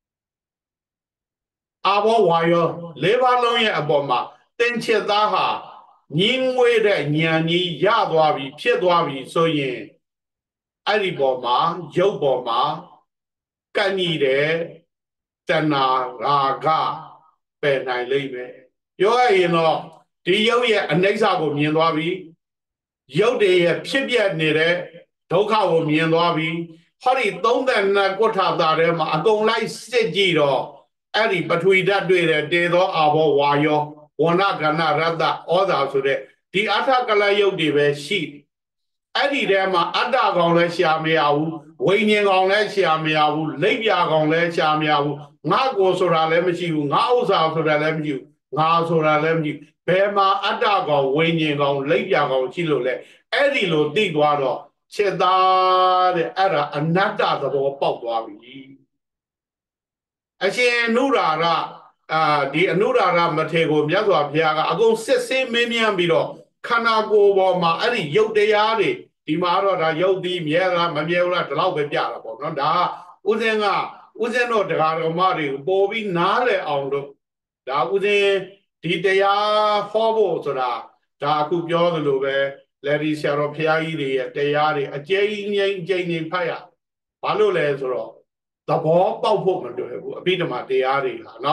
အာဘောဝါယော၄ပါးလုံးရဲ့အပေါ်မှာသင်္ချက်သားဟာညင်းငွေတဲ့ဉာဏ်ကြီးရသွားပြီဖြစ်သွားပြီဆိုရင်အဲ့ဒီပေါ်မှာရုပ်ပေါ်မှာကန့်ညီတဲ့တဏှာရာဂပယ်နိုင်လိမ့်မယ်ပြောရရင်တော့ဒီရုပ်ရဲ့အနိစ္စကိုမြင်သွားပြီရုပ်တွေရဲ့ဖြစ်ပြနေတဲ့ဒုက္ခကိုမြင်သွားပြီဟောဒီ32ကုဋ္ဌတာထဲမှာအကုန်လိုက်စစ်ကြည့်တော့အဲ့ဒီပထဝီဓာတ်တွေ့တဲ့တေသောအာဘောဝါယောဝဏကန္နရတ္တဩဇာဆိုတဲ့ဒီအထကလယုတ်တွေပဲရှိအဲ့ဒီထဲမှာအတ္တကောင်လည်းရှာမရဘူးဝိညာဉ်ကောင်လည်းရှာမရဘူးလိပ်ပြာကောင်လည်းရှာမရဘူးငါကိုဆိုတာလည်းမရှိဘူးငါဥစ္စာဆိုတာလည်းမရှိဘူးငါဆိုတာလည်းမရှိဘူးဘယ်မှာအတ္တကောင်ဝိညာဉ်ကောင်လိပ်ပြာကောင်ရှိလို့လဲအဲ့ဒီလိုသိသွားတော့ချက်သားတဲ့အဲ့ဒါအနတ္တသဘောပေါက်သွားပြီအရှင်အနုရာရဒီအနုရာရမထေကိုမြတ်စွာဘုရားကအကုန်စစ်ဆေးမင်းမြန်းပြီးတော့ခန္ဓာကိုယ်ပေါ်မှာအဲ့ဒီရုပ်တရားတွေဒီမှာတော့ဒါရုပ်ဒီမြဲလားမမြဲဘူးလားဒီလောက်ပဲပြတာပေါ့နော်ဒါဥစဉ်တို့တရားတော်မတွေကိုပို့ပြီးနားလည်အောင်လို့ဒါဥစဉ်ဒီတရားဟောဖို့ဆိုတာဒါအခုပြောသလိုပဲလက်ဒီဆရာတော်ဘုရားကြီးတွေရဲ့တရားတွေအကျဉ်းကြီးဖတ်ရဘာလို့လဲဆိုတော့သဘောပေါက်ဖို့မတွေ့ဘူးအဘိဓမ္မာတရားတွေဟာနော်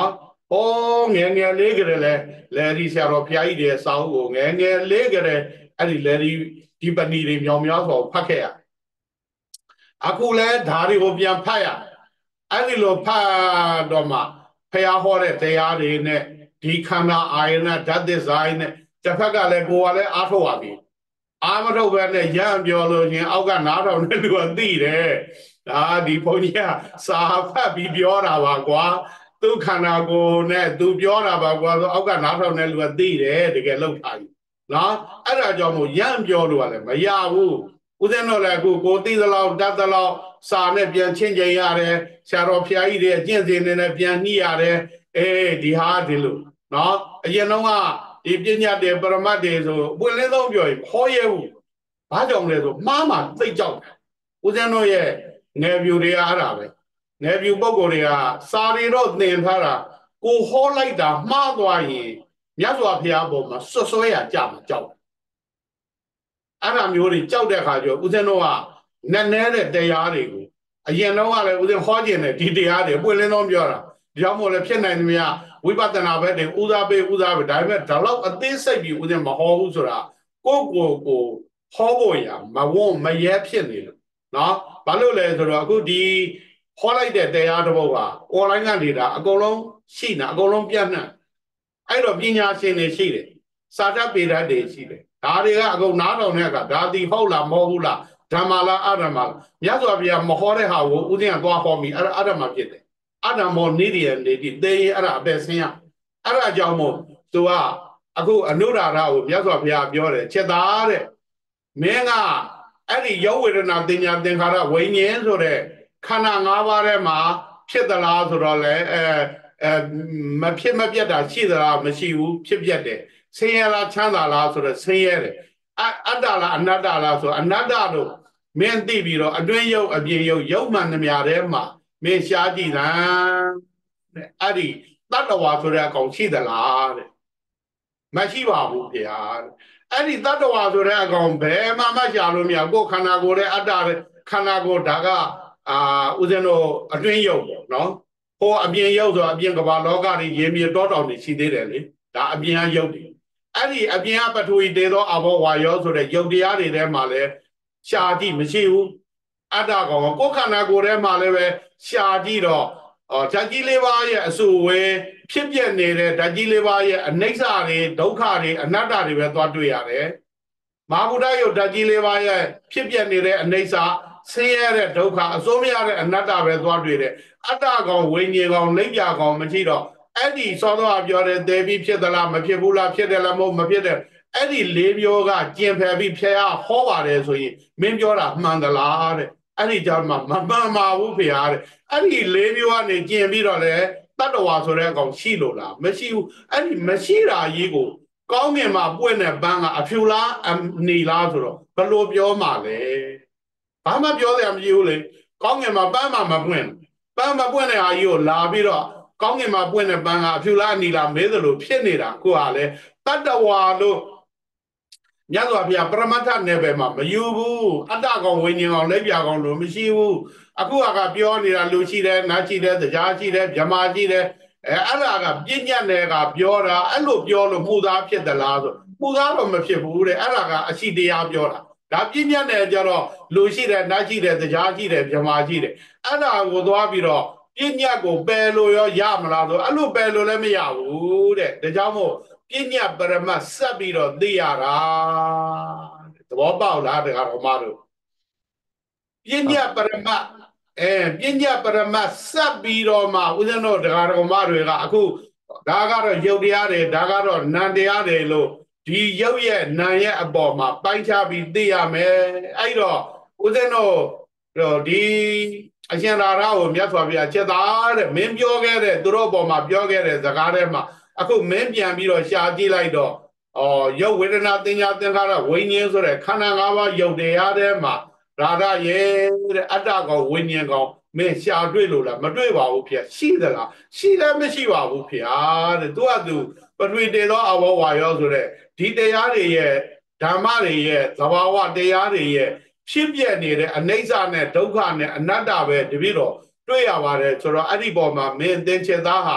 ဩငယ်ငယ်လေးကလေးလဲဒီဆရာတော်ဘုရားကြီးတွေစာအုပ်ကိုငယ်ငယ်လေးကလေးအဲ့ဒီလဲဒီပဏီတွေမြောင်များစွာဖတ်ခဲ့ရအခုလဲဓာတွေကိုပြန်ဖတ်ရအဲ့ဒီလိုဖတ်တော့မှဖះဟောတဲ့တရားတွေနဲ့ဒီခန္ဓာအာယနာဓာတ်သစ္စာနဲ့တစ်ဖက်ကလည်းကိုယ်ကလည်းအားထုတ်ရပြီအာမထုတ်ပဲနဲ့ရံပြောလို့ရှင်အောက်ကနားထောင်တဲ့လူကသိတယ်ဒါဒီဘုန်းကြီးကစာဖတ်ပြီးပြောတာပါကွာသူခန္ဓာကိုယ်နဲ့သူပြောတာပါကွာဆိုအောက်ကနားထောင်တဲ့လူကသိတယ်တကယ်လောက်ထားပြီနော်အဲ့ဒါကြောင့်မို့ရံပြောလို့ကလည်းမရဘူးဦးဇင်းတို့လည်းအခုကိုသိသလောက်တတ်သလောက်စာနဲ့ပြန်ချင်းချင်းရတယ်ဆရာတော်ဘုရားကြီးတွေအကျင့်စဉ်နဲ့ပြန်နှီးရတယ်ဒီဟာဒီလိုနော်အရင်တော့ကဒီပညာတွေပရမတ်တွေဆိုပွင့်လင်းဆုံးပြောရင်ခေါ်ရဘူးဘာကြောင့်လဲဆိုမှားမှသိကြောက်တယ်ဦးဇင်းတို့ရဲ့ငယ်ပြူတွေကအဲ့ဒါပဲငယ်ပြူပုံကိုယ်တွေကစာရီတော့သင်ထားတာကိုဟောလိုက်တာမှားသွားရင်မြတ်စွာဘုရားပေါ်မှာဆွဆွဲရကြမှာကြောက်အဲ့ဒါမျိုးတွေကြောက်တဲ့အခါကျဦးဇင်းတို့ကနက်နဲတဲ့တရားတွေကိုအရင်တော့ကလည်းဦးဇင်းဟောခြင်းနဲ့ဒီတရားတွေပွင့်လင်းဆုံးပြောတာဒီကြောင့်မို့လဲဖြစ်နိုင်သမျှဝိပဿနာဘက်တွေဦးစားပေးဒါပေမဲ့ဒါလောက်အသေးစိတ်ပြီးဦးဇင်းမဟောဘူးဆိုတာကိုဟောဖို့ရမဝုံမရဲဖြစ်နေလို့နော်ဘာလို့လဲဆိုတော့အခုဒီဟောလိုက်တဲ့တရားတစ်ပုဒ်ဟာ online ကနေဒါအကုန်လုံးရှိနေအကုန်လုံးပြန့်နှံ့အဲ့တော့ပညာရှင်တွေရှိတယ်စာတတ်ပေတတ်တွေရှိတယ်ဒါတွေကအကုန်နားထောင်တဲ့အခါဒါဒီဟုတ်လားမဟုတ်ဘူးလားဓမ္မလားအဓမ္မလားမြတ်စွာဘုရားမဟောတဲ့ဟာကိုဦးဇင်းကသွားဟောမိအဲ့ဒါအဓမ္မဖြစ်တယ်အဓမ္မောနေရနေတိသေရင်အဲ့ဒါအပယ်ဆင်းရအဲ့ဒါကြောင့်မို့သူကအခုအနုရာဓကိုမြတ်စွာဘုရားပြောတယ်ချက်သားတဲ့မင်းကအဲ့ဒီယောဝေဒနာတင်ညာသင်္ခါရဝိညာဉ်ဆိုတဲ့ခန္ဓာ၅ပါးထဲမှာဖြစ်သလားဆိုတော့လေမဖြစ်မပြတ်တာရှိသလားမရှိဘူးဖြစ်ပြတ်တယ်ဆင်းရဲလားချမ်းသာလားဆိုတော့ဆင်းရဲတယ်အတ္တလားအနတ္တလားဆိုအနတ္တတို့မင်းသိပြီးတော့အတွင်းယုတ်အပြင်ယုတ်ယုတ်မှန်နှမြထဲမှာမင်းရှားကြည့်လားတဲ့အဲ့ဒီတတ္တဝါဆိုတဲ့အကောင်ရှိသလားတဲ့မရှိပါဘူးခင်ဗျာအဲ့ဒီတတ္တဝါဆိုတဲ့အကောင်ဘယ်မှမရှာလို့မရကိုယ်ခန္ဓာကိုယ်ရဲ့အတ္တခန္ဓာကိုယ်ဒါကဦးဇင်းတို့အတွင်းယုတ်ပေါ့နော်ဟိုအပြင်ယုတ်ဆိုအပြင်ကမ္ဘာလောကတွေရေမြေတောတောင်တွေရှိသေးတယ်လေဒါအပြင်ကယုတ်တွေအဲ့ဒီအပြင်ကပထဝီတေသောအဘောဝါယောဆိုတဲ့ယုတ်တရားတွေထဲမှာလဲရှားကြည့်မရှိဘူးအတ္တကောင်ကိုယ်ခန္ဓာကိုယ်ထဲမှာလည်းပဲရှားကြည့်တော့ဓာတ်ကြီးလေးပါးရဲ့အဆူဝဲဖြစ်ပြနေတဲ့ဓာတ်ကြီးလေးပါးရဲ့အနိစ္စတွေဒုက္ခတွေအနတ္တတွေပဲသွားတွေ့ရတယ်မဟာဗုဒ္ဓယုတ်ဓာတ်ကြီးလေးပါးရဲ့ဖြစ်ပြနေတဲ့အနိစ္စဆင်းရဲတဲ့ဒုက္ခအစိုးမရတဲ့အနတ္တပဲသွားတွေ့တယ်အတ္တကောင်ဝိညာဉ်ကောင်လိပ်ပြကောင်မရှိတော့အဲ့ဒီစောစောကပြောတဲ့သေပြီးဖြစ်သလားမဖြစ်ဘူးလားဖြစ်တယ်လားမဖြစ်တယ်အဲ့ဒီလေးမျိုးကကျင်ဖယ်ပြီးဖျက်ရဟောပါတယ်ဆိုရင်မင်းပြောတာမှန်သလားတဲ့အဲ့ဒီကြောင့်မမှန်ပါဘူးဖေဟာတဲ့အဲ့ဒီလေးမျိုးကနေကျင်ပြီးတော့လေတတ္တဝါဆိုတဲ့အကောင်ရှိလို့လားမရှိဘူးအဲ့ဒီမရှိတာကြီးကိုကောင်းငင်မှာပွင့်တဲ့ပန်းကအဖြူလားနေလားဆိုတော့ဘယ်လိုပြောမှလဲဘာမှပြောစရာမရှိဘူးလေကောင်းငင်မှာပန်းမှမပွင့်ပန်းမပွင့်တဲ့ဟာကြီးကိုလာပြီးတော့ကောင်းငင်မှာပွင့်တဲ့ပန်းကအဖြူလားနေလားမေးသလိုဖြစ်နေတာကိုကလည်းတတ္တဝါလို့မြတ်စွာဘုရားပရမတ္ထနယ်ပယ်မှာမယူဘူးအတ္တကောင်ဝိညာဉ်ကောင်လက်ပြကောင်လို့မရှိဘူးအခုကပြောနေတာလူရှိတယ်နတ်ရှိတယ်တရားရှိတယ်ဗြဟ္မာရှိတယ်အဲ့ဒါကပြဉ္ညာနယ်ကပြောတာအဲ့လိုပြောလို့မှုသားဖြစ်သလားဆိုမှုသားတော့မဖြစ်ဘူးတဲ့အဲ့ဒါကအရှိတရားပြောတာဒါပြဉ္ညာနယ်ကြတော့လူရှိတယ်နတ်ရှိတယ်တရားရှိတယ်ဗြဟ္မာရှိတယ်အဲ့ဒါကိုသွားပြီးတော့ပြဉ္ညာကိုပယ်လို့ရမလားဆိုအဲ့လိုပယ်လို့လည်းမရဘူးတဲ့ဒါကြောင့်မို့ပညာပရမတ်ဆက်ပြီးတော့သိရတာသဘောပေါက်လားတရားတော်မတို့ပညာပရမတ်ပညာပရမတ်ဆက်ပြီးတော့မှဦးဇင်းတို့တရားတော်မတွေကအခုဒါကတော့ယုတ်တရားတွေဒါကတော့နံတရားတွေလို့ဒီယုတ်ရဲ့နံရဲ့အပေါ်မှာပိုင်းခြားပြီးသိရမယ်အဲ့တော့ဦးဇင်းတို့ဒီအရှင်ရာရကိုမြတ်စွာဘုရားချက်သားတဲ့မင်းပြောခဲ့တဲ့သူတို့အပေါ်မှာပြောခဲ့တဲ့စကားထဲမှာအခုမင်းပြန်ပြီးတော့ရှားကြည့်လိုက်တော့ရုပ်ဝေဒနာတင်ညာသင်္ခါရဝိညာဉ်ဆိုတဲ့ခန္ဓာ၅ပါးရုပ်တရားထဲမှာရာဂရဲ့တဲ့အတ္တကောင်ဝိညာဉ်ကောင်မင်းရှားတွေ့လို့လားမတွေ့ပါဘူးဖေရှိသလားရှိလည်းမရှိပါဘူးဖေတဲ့သူကသူပထဝီတေသောအဘောဝါယောဆိုတဲ့ဒီတရားတွေရဲ့ဓမ္မတွေရဲ့သဘာဝတရားတွေရဲ့ဖြစ်ပြနေတဲ့အနိစ္စနဲ့ဒုက္ခနဲ့အနတ္တပဲတပြည့်တော့တွေ့ရပါတယ်ဆိုတော့အဲ့ဒီပေါ်မှာမင်းသင်္ချေသားဟာ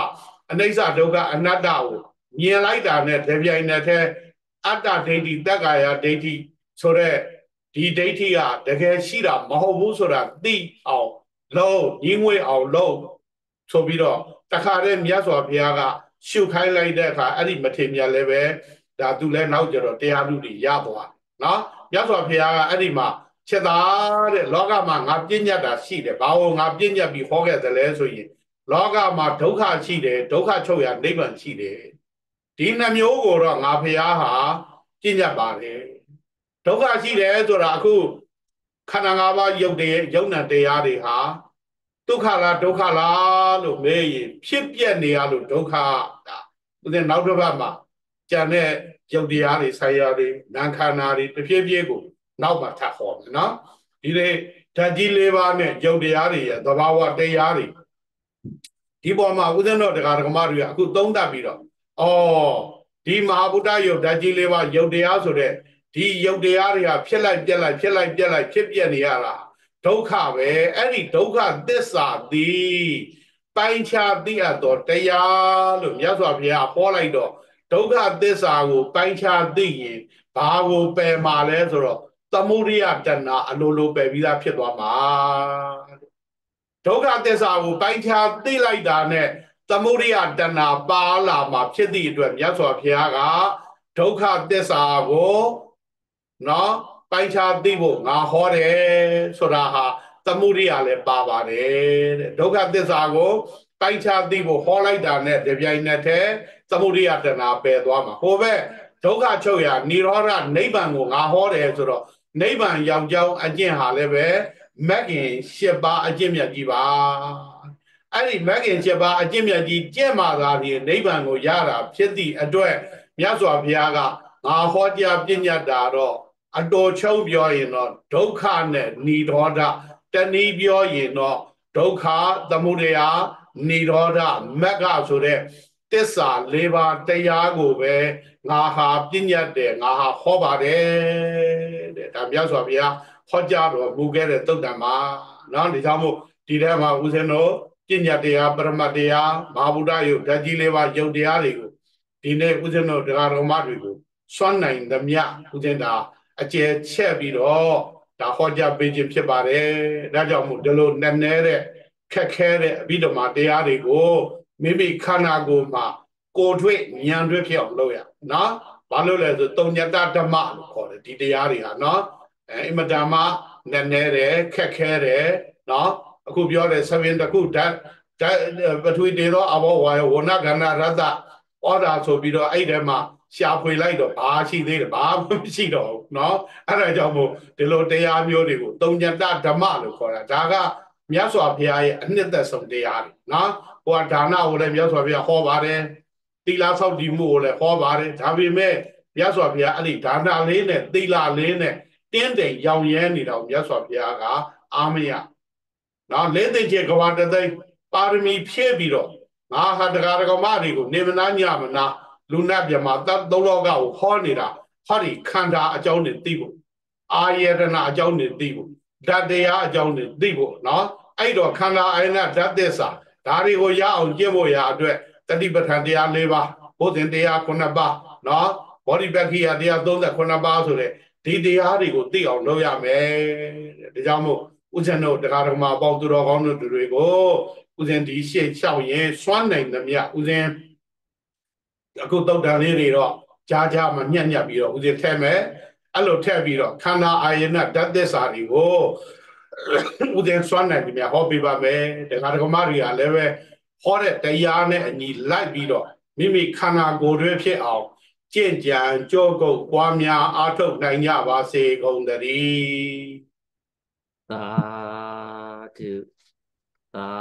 အနိစ္စဒုက္ခအနတ္တကိုမြင်လိုက်တာနဲ့တပြိုင်နက်တည်းအတ္တဒိဋ္ဌိတက္ကာယဒိဋ္ဌိဆိုတဲ့ဒီဒိဋ္ဌိကတကယ်ရှိတာမဟုတ်ဘူးဆိုတာသိအောင်လုံးညီငွေအောင်လုံးဆိုပြီးတော့တခါတည်းမြတ်စွာဘုရားကရှုခိုင်းလိုက်တဲ့အခါအဲ့ဒီမထေမြတ်လည်းပဲဒါသူလည်းနောက်ကြတော့တရားလူတွေရသွားနော်မြတ်စွာဘုရားကအဲ့ဒီမှာချက်သားတဲ့လောကမှာငါပြည့်ညတ်တာရှိတယ်ဘာလို့ငါပြည့်ညတ်ပြီးဟောခဲ့သလဲဆိုရင်လောကမှာဒုက္ခရှိတယ်ဒုက္ခချုပ်ရနိဗ္ဗာန်ရှိတယ်ဒီနှမျိုးကိုတော့ငါဘုရားဟာပြည့်ညတ်ပါတယ်ဒုက္ခရှိတယ်ဆိုတာအခုခန္ဓာ၅ပါးယုတ်တယ်ယုံနာတရားတွေဟာဒုက္ခလားဒုက္ခလားလို့မေးရင်ဖြစ်ပြနေရလို့ဒုက္ခဒါဥစဉ်နောက်တစ်ပတ်မှာကြံတဲ့ယုတ်တရားတွေဆိုင်ရာတွေနာခန္ဓာတွေတဖြည်းဖြည်းကိုနောက်မှာထပ်ဟောမယ်နော်ဒီလေဓာတ်ကြီး၄ပါးနဲ့ယုတ်တရားတွေရဲ့သဘာဝတရားတွေဒီပေါ်မှာဥစဉ်တော့တရားဓမ္မတွေကအခုသုံးသပ်ပြီးတော့ဒီမဟာဗုဒ္ဓယုတ်ဓာတ်ကြီး၄ပါးယုတ်တရားဆိုတဲ့ဒီယုတ်တရားတွေဟာဖြစ်လိုက်ပြက်လိုက်ဖြစ်လိုက်ပြက်လိုက်ဖြစ်ပြက်နေရတာဒုက္ခပဲအဲ့ဒီဒုက္ခသစ္စာသည်ပိုင်းခြားသိအပ်သောတရားလို့မြတ်စွာဘုရားဟောလိုက်တော့ဒုက္ခသစ္စာကိုပိုင်းခြားသိရင်ဘာကိုပယ်မှာလဲဆိုတော့သမုဒိယတဏအလိုလိုပယ်ပြီးသားဖြစ်သွားမှာဒုက္ခသစ္စာကိုပိုင်းခြားသိလိုက်တာနဲ့သမုဒိယတဏပါလာမှာဖြစ်သည့်အတွက်မြတ်စွာဘုရားကဒုက္ခသစ္စာကိုနော်ပိုင်းခြားသိဖို့ငါဟောတယ်ဆိုတာဟာသမုဒိယလည်းပါပါတယ်တဲ့ဒုက္ခသစ္စာကိုပိုင်းခြားသိဖို့ဟောလိုက်တာနဲ့တပြိုင်နက်တည်းသမုဒိယတဏပယ်သွားမှာဟိုဘက်ဒုက္ခချုပ်ရာនិရောဓနိဗ္ဗာန်ကိုငါဟောတယ်ဆိုတော့နိဗ္ဗာန်ရောက်ကြောင်းအကျင့်ဟာလည်းပဲမဂ်ခင်၈ပါးအကျင့်မြတ်ကြီးပါအဲ့ဒီမဂ်ခင်၈ပါးအကျင့်မြတ်ကြီးကျင့်မှသာဒီနိဗ္ဗာန်ကိုရတာဖြစ်သည့်အတွက်မြတ်စွာဘုရားကငါဟောကြားပြညတ်တာတော့အတော်ချုံပြောရင်တော့ဒုက္ခနဲ့និရောဓတနည်းပြောရင်တော့ဒုက္ခသမုဒယនិရောဓမဂ္ဂဆိုတဲ့သစ္စာ၄ပါးတရားကိုပဲငါဟာပြညတ်တယ်ငါဟာဟောပါတယ်တဲ့ဒါမြတ်စွာဘုရားဟောကြားတော်မူခဲ့တဲ့သုတ်တံမှာနော်ဒီကြောင့်မို့ဒီထဲမှာဦးဇင်းတို့ပြညတ်တရားပရမတ်တရားမဟာဗုဒ္ဓယုတ်ဓာတ်ကြီး၄ပါးယုတ်တရားတွေကိုဒီနေ့ဦးဇင်းတို့တရားတော်မတွေကိုစွန့်နိုင်သမျှဦးဇင်းတာအကျယ်ချက်ပြီးတော့ဒါဟောကြားပေးခြင်းဖြစ်ပါတယ်ဒါကြောင့်မို့ဒီလိုနည်းနည်းတဲ့ခက်ခဲတဲ့အဘိဓမ္မာတရားတွေကိုမိမိခန္ဓာကိုယ်မှာကိုယ်တွေ့ဉာဏ်တွေ့ဖြစ်အောင်လုပ်ရနော်ဘာလို့လဲဆိုတုံညတဓမ္မလို့ခေါ်တယ်ဒီတရားတွေဟာနော်အမတမနည်းနည်းတယ်ခက်ခဲတယ်နော်အခုပြောတဲ့သဗ္ဗင်တခုဓာတ်ပထဝီတေသောအဘောဝါယဝဏကန္နရတ္တဩဒါဆိုပြီးတော့အဲ့ဒီမှာရှာဖွေလိုက်တော့ဘာရှိသေးတယ်ဘာမှမရှိတော့ဘူးเนาะအဲ့ဒါကြောင့်မို့ဒီလိုတရားမျိုးတွေကိုတုံညတဓမ္မလို့ခေါ်တာဒါကမြတ်စွာဘုရားရဲ့အနှစ်သက်ဆုံးတရားတွေเนาะဟိုကဒါနကိုလည်းမြတ်စွာဘုရားဟောပါတယ်သီလဆောက်တည်မှုကိုလည်းဟောပါတယ်ဒါပေမဲ့မြတ်စွာဘုရားအဲ့ဒီဒါနလေးနဲ့သီလလေးနဲ့တင်းတိမ်ရောင်ရဲနေတော့မြတ်စွာဘုရားကအာမရเนาะလေးသိချေကဝတသိပါရမီဖြည့်ပြီးတော့ငါဟာတရားဓမ္မတွေကိုနေမနာညမနာလူနာပြမှာသတ်သုံးလောကကိုဟောနေတာဟောဒီခန္ဓာအကြောင်းတွေသိဖို့အာယတနာအကြောင်းတွေသိဖို့ဓာတ်တရားအကြောင်းတွေသိဖို့เนาะအဲ့တော့ခန္ဓာအာယနာဓာတ်သစ္စာဒါတွေကိုရအောင်ကျင့်ဖို့ရာအတွက်တတိပဋ္ဌာန်တရား၄ပါးဘုဇင်တရား9ပါးเนาะဘောဓိပက္ခိယတရား39ပါးဆိုတဲ့ဒီတရားတွေကိုသိအောင်လုပ်ရမယ်တဲ့ဒါကြောင့်မို့ဥဇဏတို့တရားဓမ္မအပေါင်းသူတော်ကောင်းတို့တွေကိုဥဇင်ဒီရှေ့လျှောက်ရင်စွမ်းနိုင်သမျှဥဇင်အခုတုတ်တန်လေးတွေတော့ကြားမှညက်ပြီးတော့ဥစဉ်ထည့်မယ်အဲ့လိုထည့်ပြီးတော့ခန္ဓာအာယနာဓာတ်သစ္စာတွေကိုဥစဉ်စွမ်းနိုင်ပြီများဟောပြပါမယ်တရားဓမ္မတွေကလည်းပဲဟောတဲ့တရားနဲ့အညီလိုက်ပြီးတော့မိမိခန္ဓာကိုယ်တွေဖြစ်အောင်ကြင့်ကြံကြောကုတ်ပွားများအားထုတ်နိုင်ကြပါစေကုန်သတည်းသာဓုသာ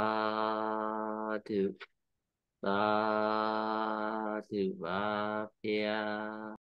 ဓုသာဓုပါဗျာ